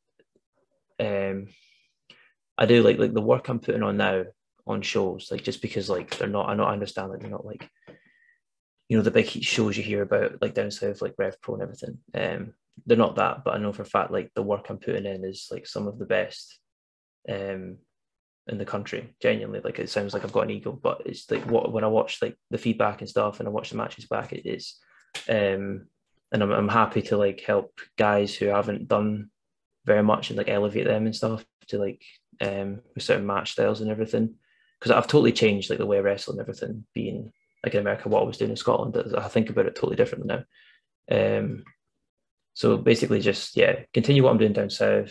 like the work I'm putting on now on shows, like just because like they're not I understand like they're not like the big shows you hear about like down south like Rev Pro and everything. They're not that, but I know for a fact like the work I'm putting in is like some of the best in the country. Genuinely, like it sounds like I've got an ego, but it's like when I watch like the feedback and stuff, and I watch the matches back, it is, and I'm happy to like help guys who haven't done very much and like elevate them and stuff to like with certain match styles and everything, because I've totally changed like the way I wrestle and everything. Being like in America, what I was doing in Scotland, I think about it totally differently now. So basically, just continue what I'm doing down south.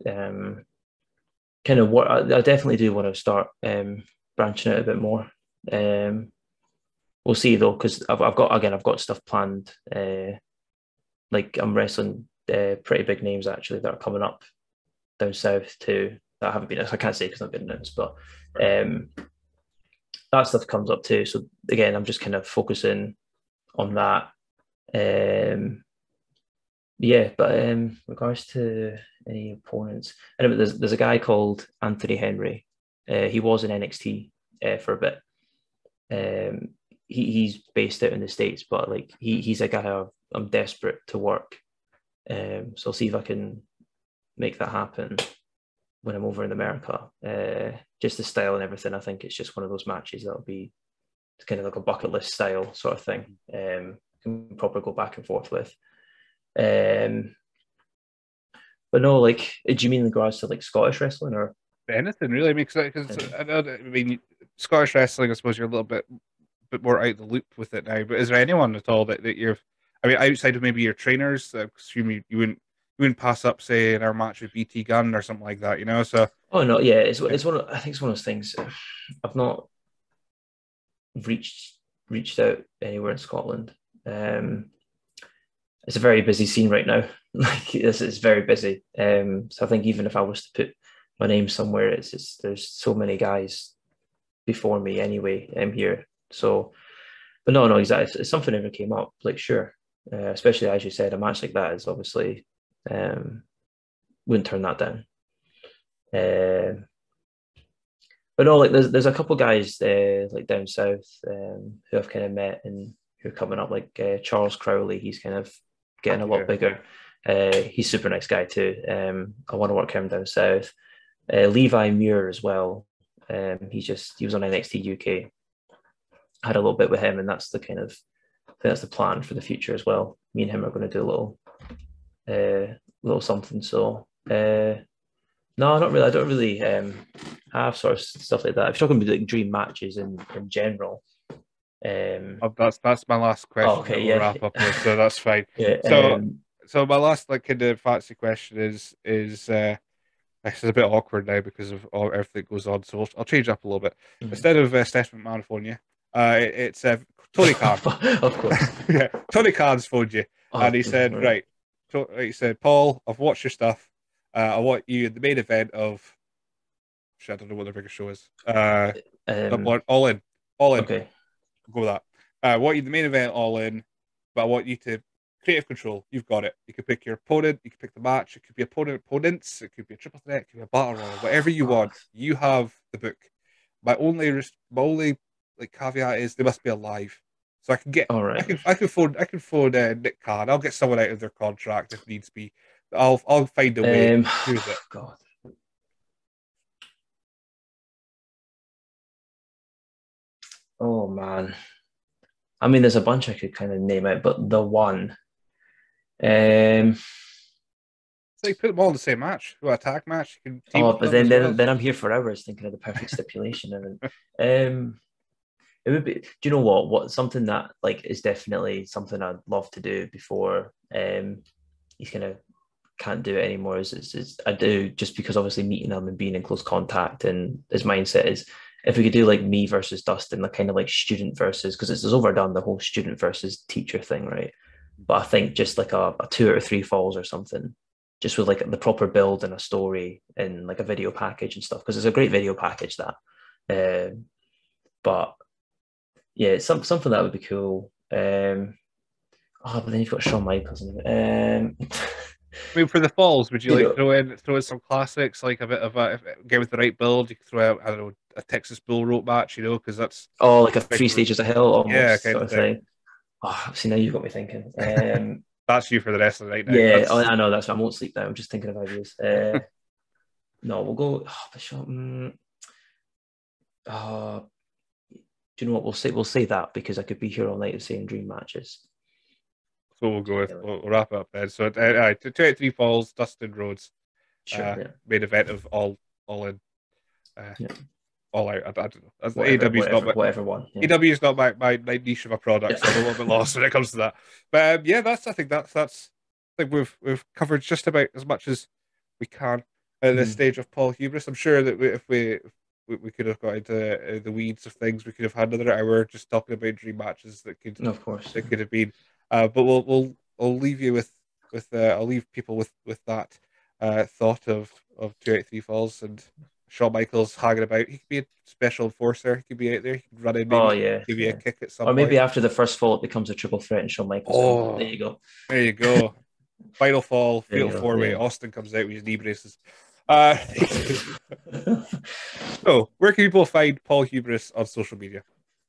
Kind of what I definitely do want to start branching out a bit more. We'll see though, because I've got stuff planned. Like I'm wrestling pretty big names actually that are coming up down south too. That I haven't been. I can't say because I've been announced, but that stuff comes up too. So again, I'm just kind of focusing on that. But in regards to any opponents, I know there's a guy called Anthony Henry. He was in NXT for a bit. He's based out in the States, but like he's a guy I'm desperate to work. So I'll see if I can make that happen when I'm over in America. Just the style and everything. I think it's just one of those matches that'll be kind of like a bucket list style sort of thing. Can probably go back and forth with. But no, like, do you mean in regards to like Scottish wrestling or anything really? Because I mean, Scottish wrestling, I suppose you're a little bit more out of the loop with it now. But is there anyone at all that you're? I mean, outside of maybe your trainers, I assume you wouldn't pass up, say, in our match with BT Gunn or something like that, So oh no, yeah, it's one of I think it's one of those things. I've not reached out anywhere in Scotland. It's a very busy scene right now. Like it's very busy. So I think even if I was to put my name somewhere. It's just there's so many guys before me anyway. I'm here, so but no, exactly. If something ever came up, like sure, especially as you said, a match like that is obviously wouldn't turn that down. But no, like there's a couple guys like down south who I've kind of met and who are coming up, like Charles Crowley. He's kind of getting a lot bigger. He's a super nice guy too. I want to work him down south. Levi Muir as well. He was on NXT UK. Had a little bit with him, and that's the kind of I think that's the plan for the future as well. Me and him are going to do a little something. So no, not really. I don't really have sort of stuff like that. If you're talking about like dream matches in general, that's my last question. Okay, we'll wrap up with, so that's fine. Yeah, so my last like kind of fancy question is this is a bit awkward now because of everything that goes on. So I'll change up a little bit. Instead of Steph McMahon phone you, it's Tony Khan. Of course. Yeah, Tony Khan's phoned you, and he said, right. He said, Paul, I've watched your stuff. I want you in the main event of. I don't know what the biggest show is. All in. Okay. Go with that. I want you in the main event, all in, but I want you to creative control. You've got it. You can pick your opponent. You can pick the match. It could be opponents. It could be a triple threat. It could be a battle royal. Whatever you want. You have the book. My only like caveat is they must be alive. So I can get. All right. I can phone Nick Khan. I'll get someone out of their contract if needs be. I'll find a way. Here's it. God. Oh man. I mean, there's a bunch I could kind of name out, but the one. So you put them all in the same match. What a tag match. You can but then I'm here for hours thinking of the perfect stipulation. And it would be. Do you know what? Something that like is definitely something I'd love to do before he's kind of can't do it anymore. Is I do just because obviously meeting him and being in close contact, and his mindset is if we could do like me versus Dustin, like kind of like student versus, because it's overdone the whole student versus teacher thing, right? But I think just like a 2 or 3 falls or something, just with like the proper build and a story and like a video package and stuff, because it's a great video package that. But yeah, it's something that would be cool. But then you've got Shawn Michaels. I mean, for the falls, would you like throw in some classics, like a bit of a get with the right build? You could throw out, I don't know, a Texas Bull Rope match, because that's like a 3 stages of hell, almost, yeah, kind of thing. See, now you've got me thinking. That's you for the rest of the night now. Yeah, I know. That's why I won't sleep now. I'm just thinking of ideas. No, we'll go. Do you know what we'll say that because I could be here all night saying dream matches. So we'll go with we'll wrap it up then. So 2 falls, Dustin Rhodes, main event of all in, all out. I don't know. AEW's not whatever one. Yeah. AEW is not my niche of a product, so I'm a little bit lost when it comes to that. But I think I think we've covered just about as much as we can at this stage of Paul Hubris. I'm sure that if we could have got into the weeds of things, we could have had another hour just talking about dream matches that could, of course, that could have been. But I'll leave you with I'll leave people with that thought of 283 falls and Shawn Michaels hanging about. He could be a special enforcer. He could be out there. He could run in, maybe give you a kick at some point. Or maybe after the first fall, it becomes a triple threat and Shawn Michaels. There you go. There you go. Final fall, fatal 4-way. Austin comes out with his knee braces. So, where can people find Paul Hubris on social media?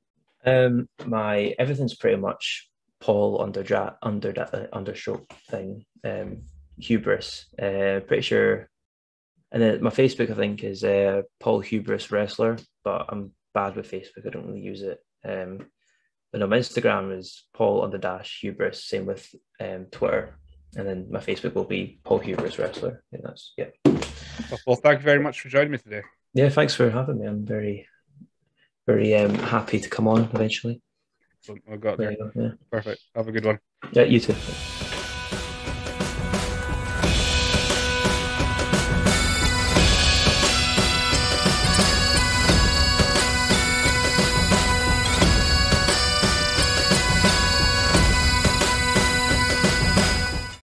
My everything's pretty much Paul understroke thing. Hubris. Pretty sure. And then my Facebook, I think, is Paul Hubris Wrestler, but I'm bad with Facebook. I don't really use it. But no, my Instagram is Paul_Hubris. Same with Twitter. And then my Facebook will be Paul Hubris Wrestler. And that's, yeah. Well, thank you very much for joining me today. Yeah, thanks for having me. I'm very, very happy to come on eventually. I got there. Yeah. Perfect. Have a good one. Yeah, you too.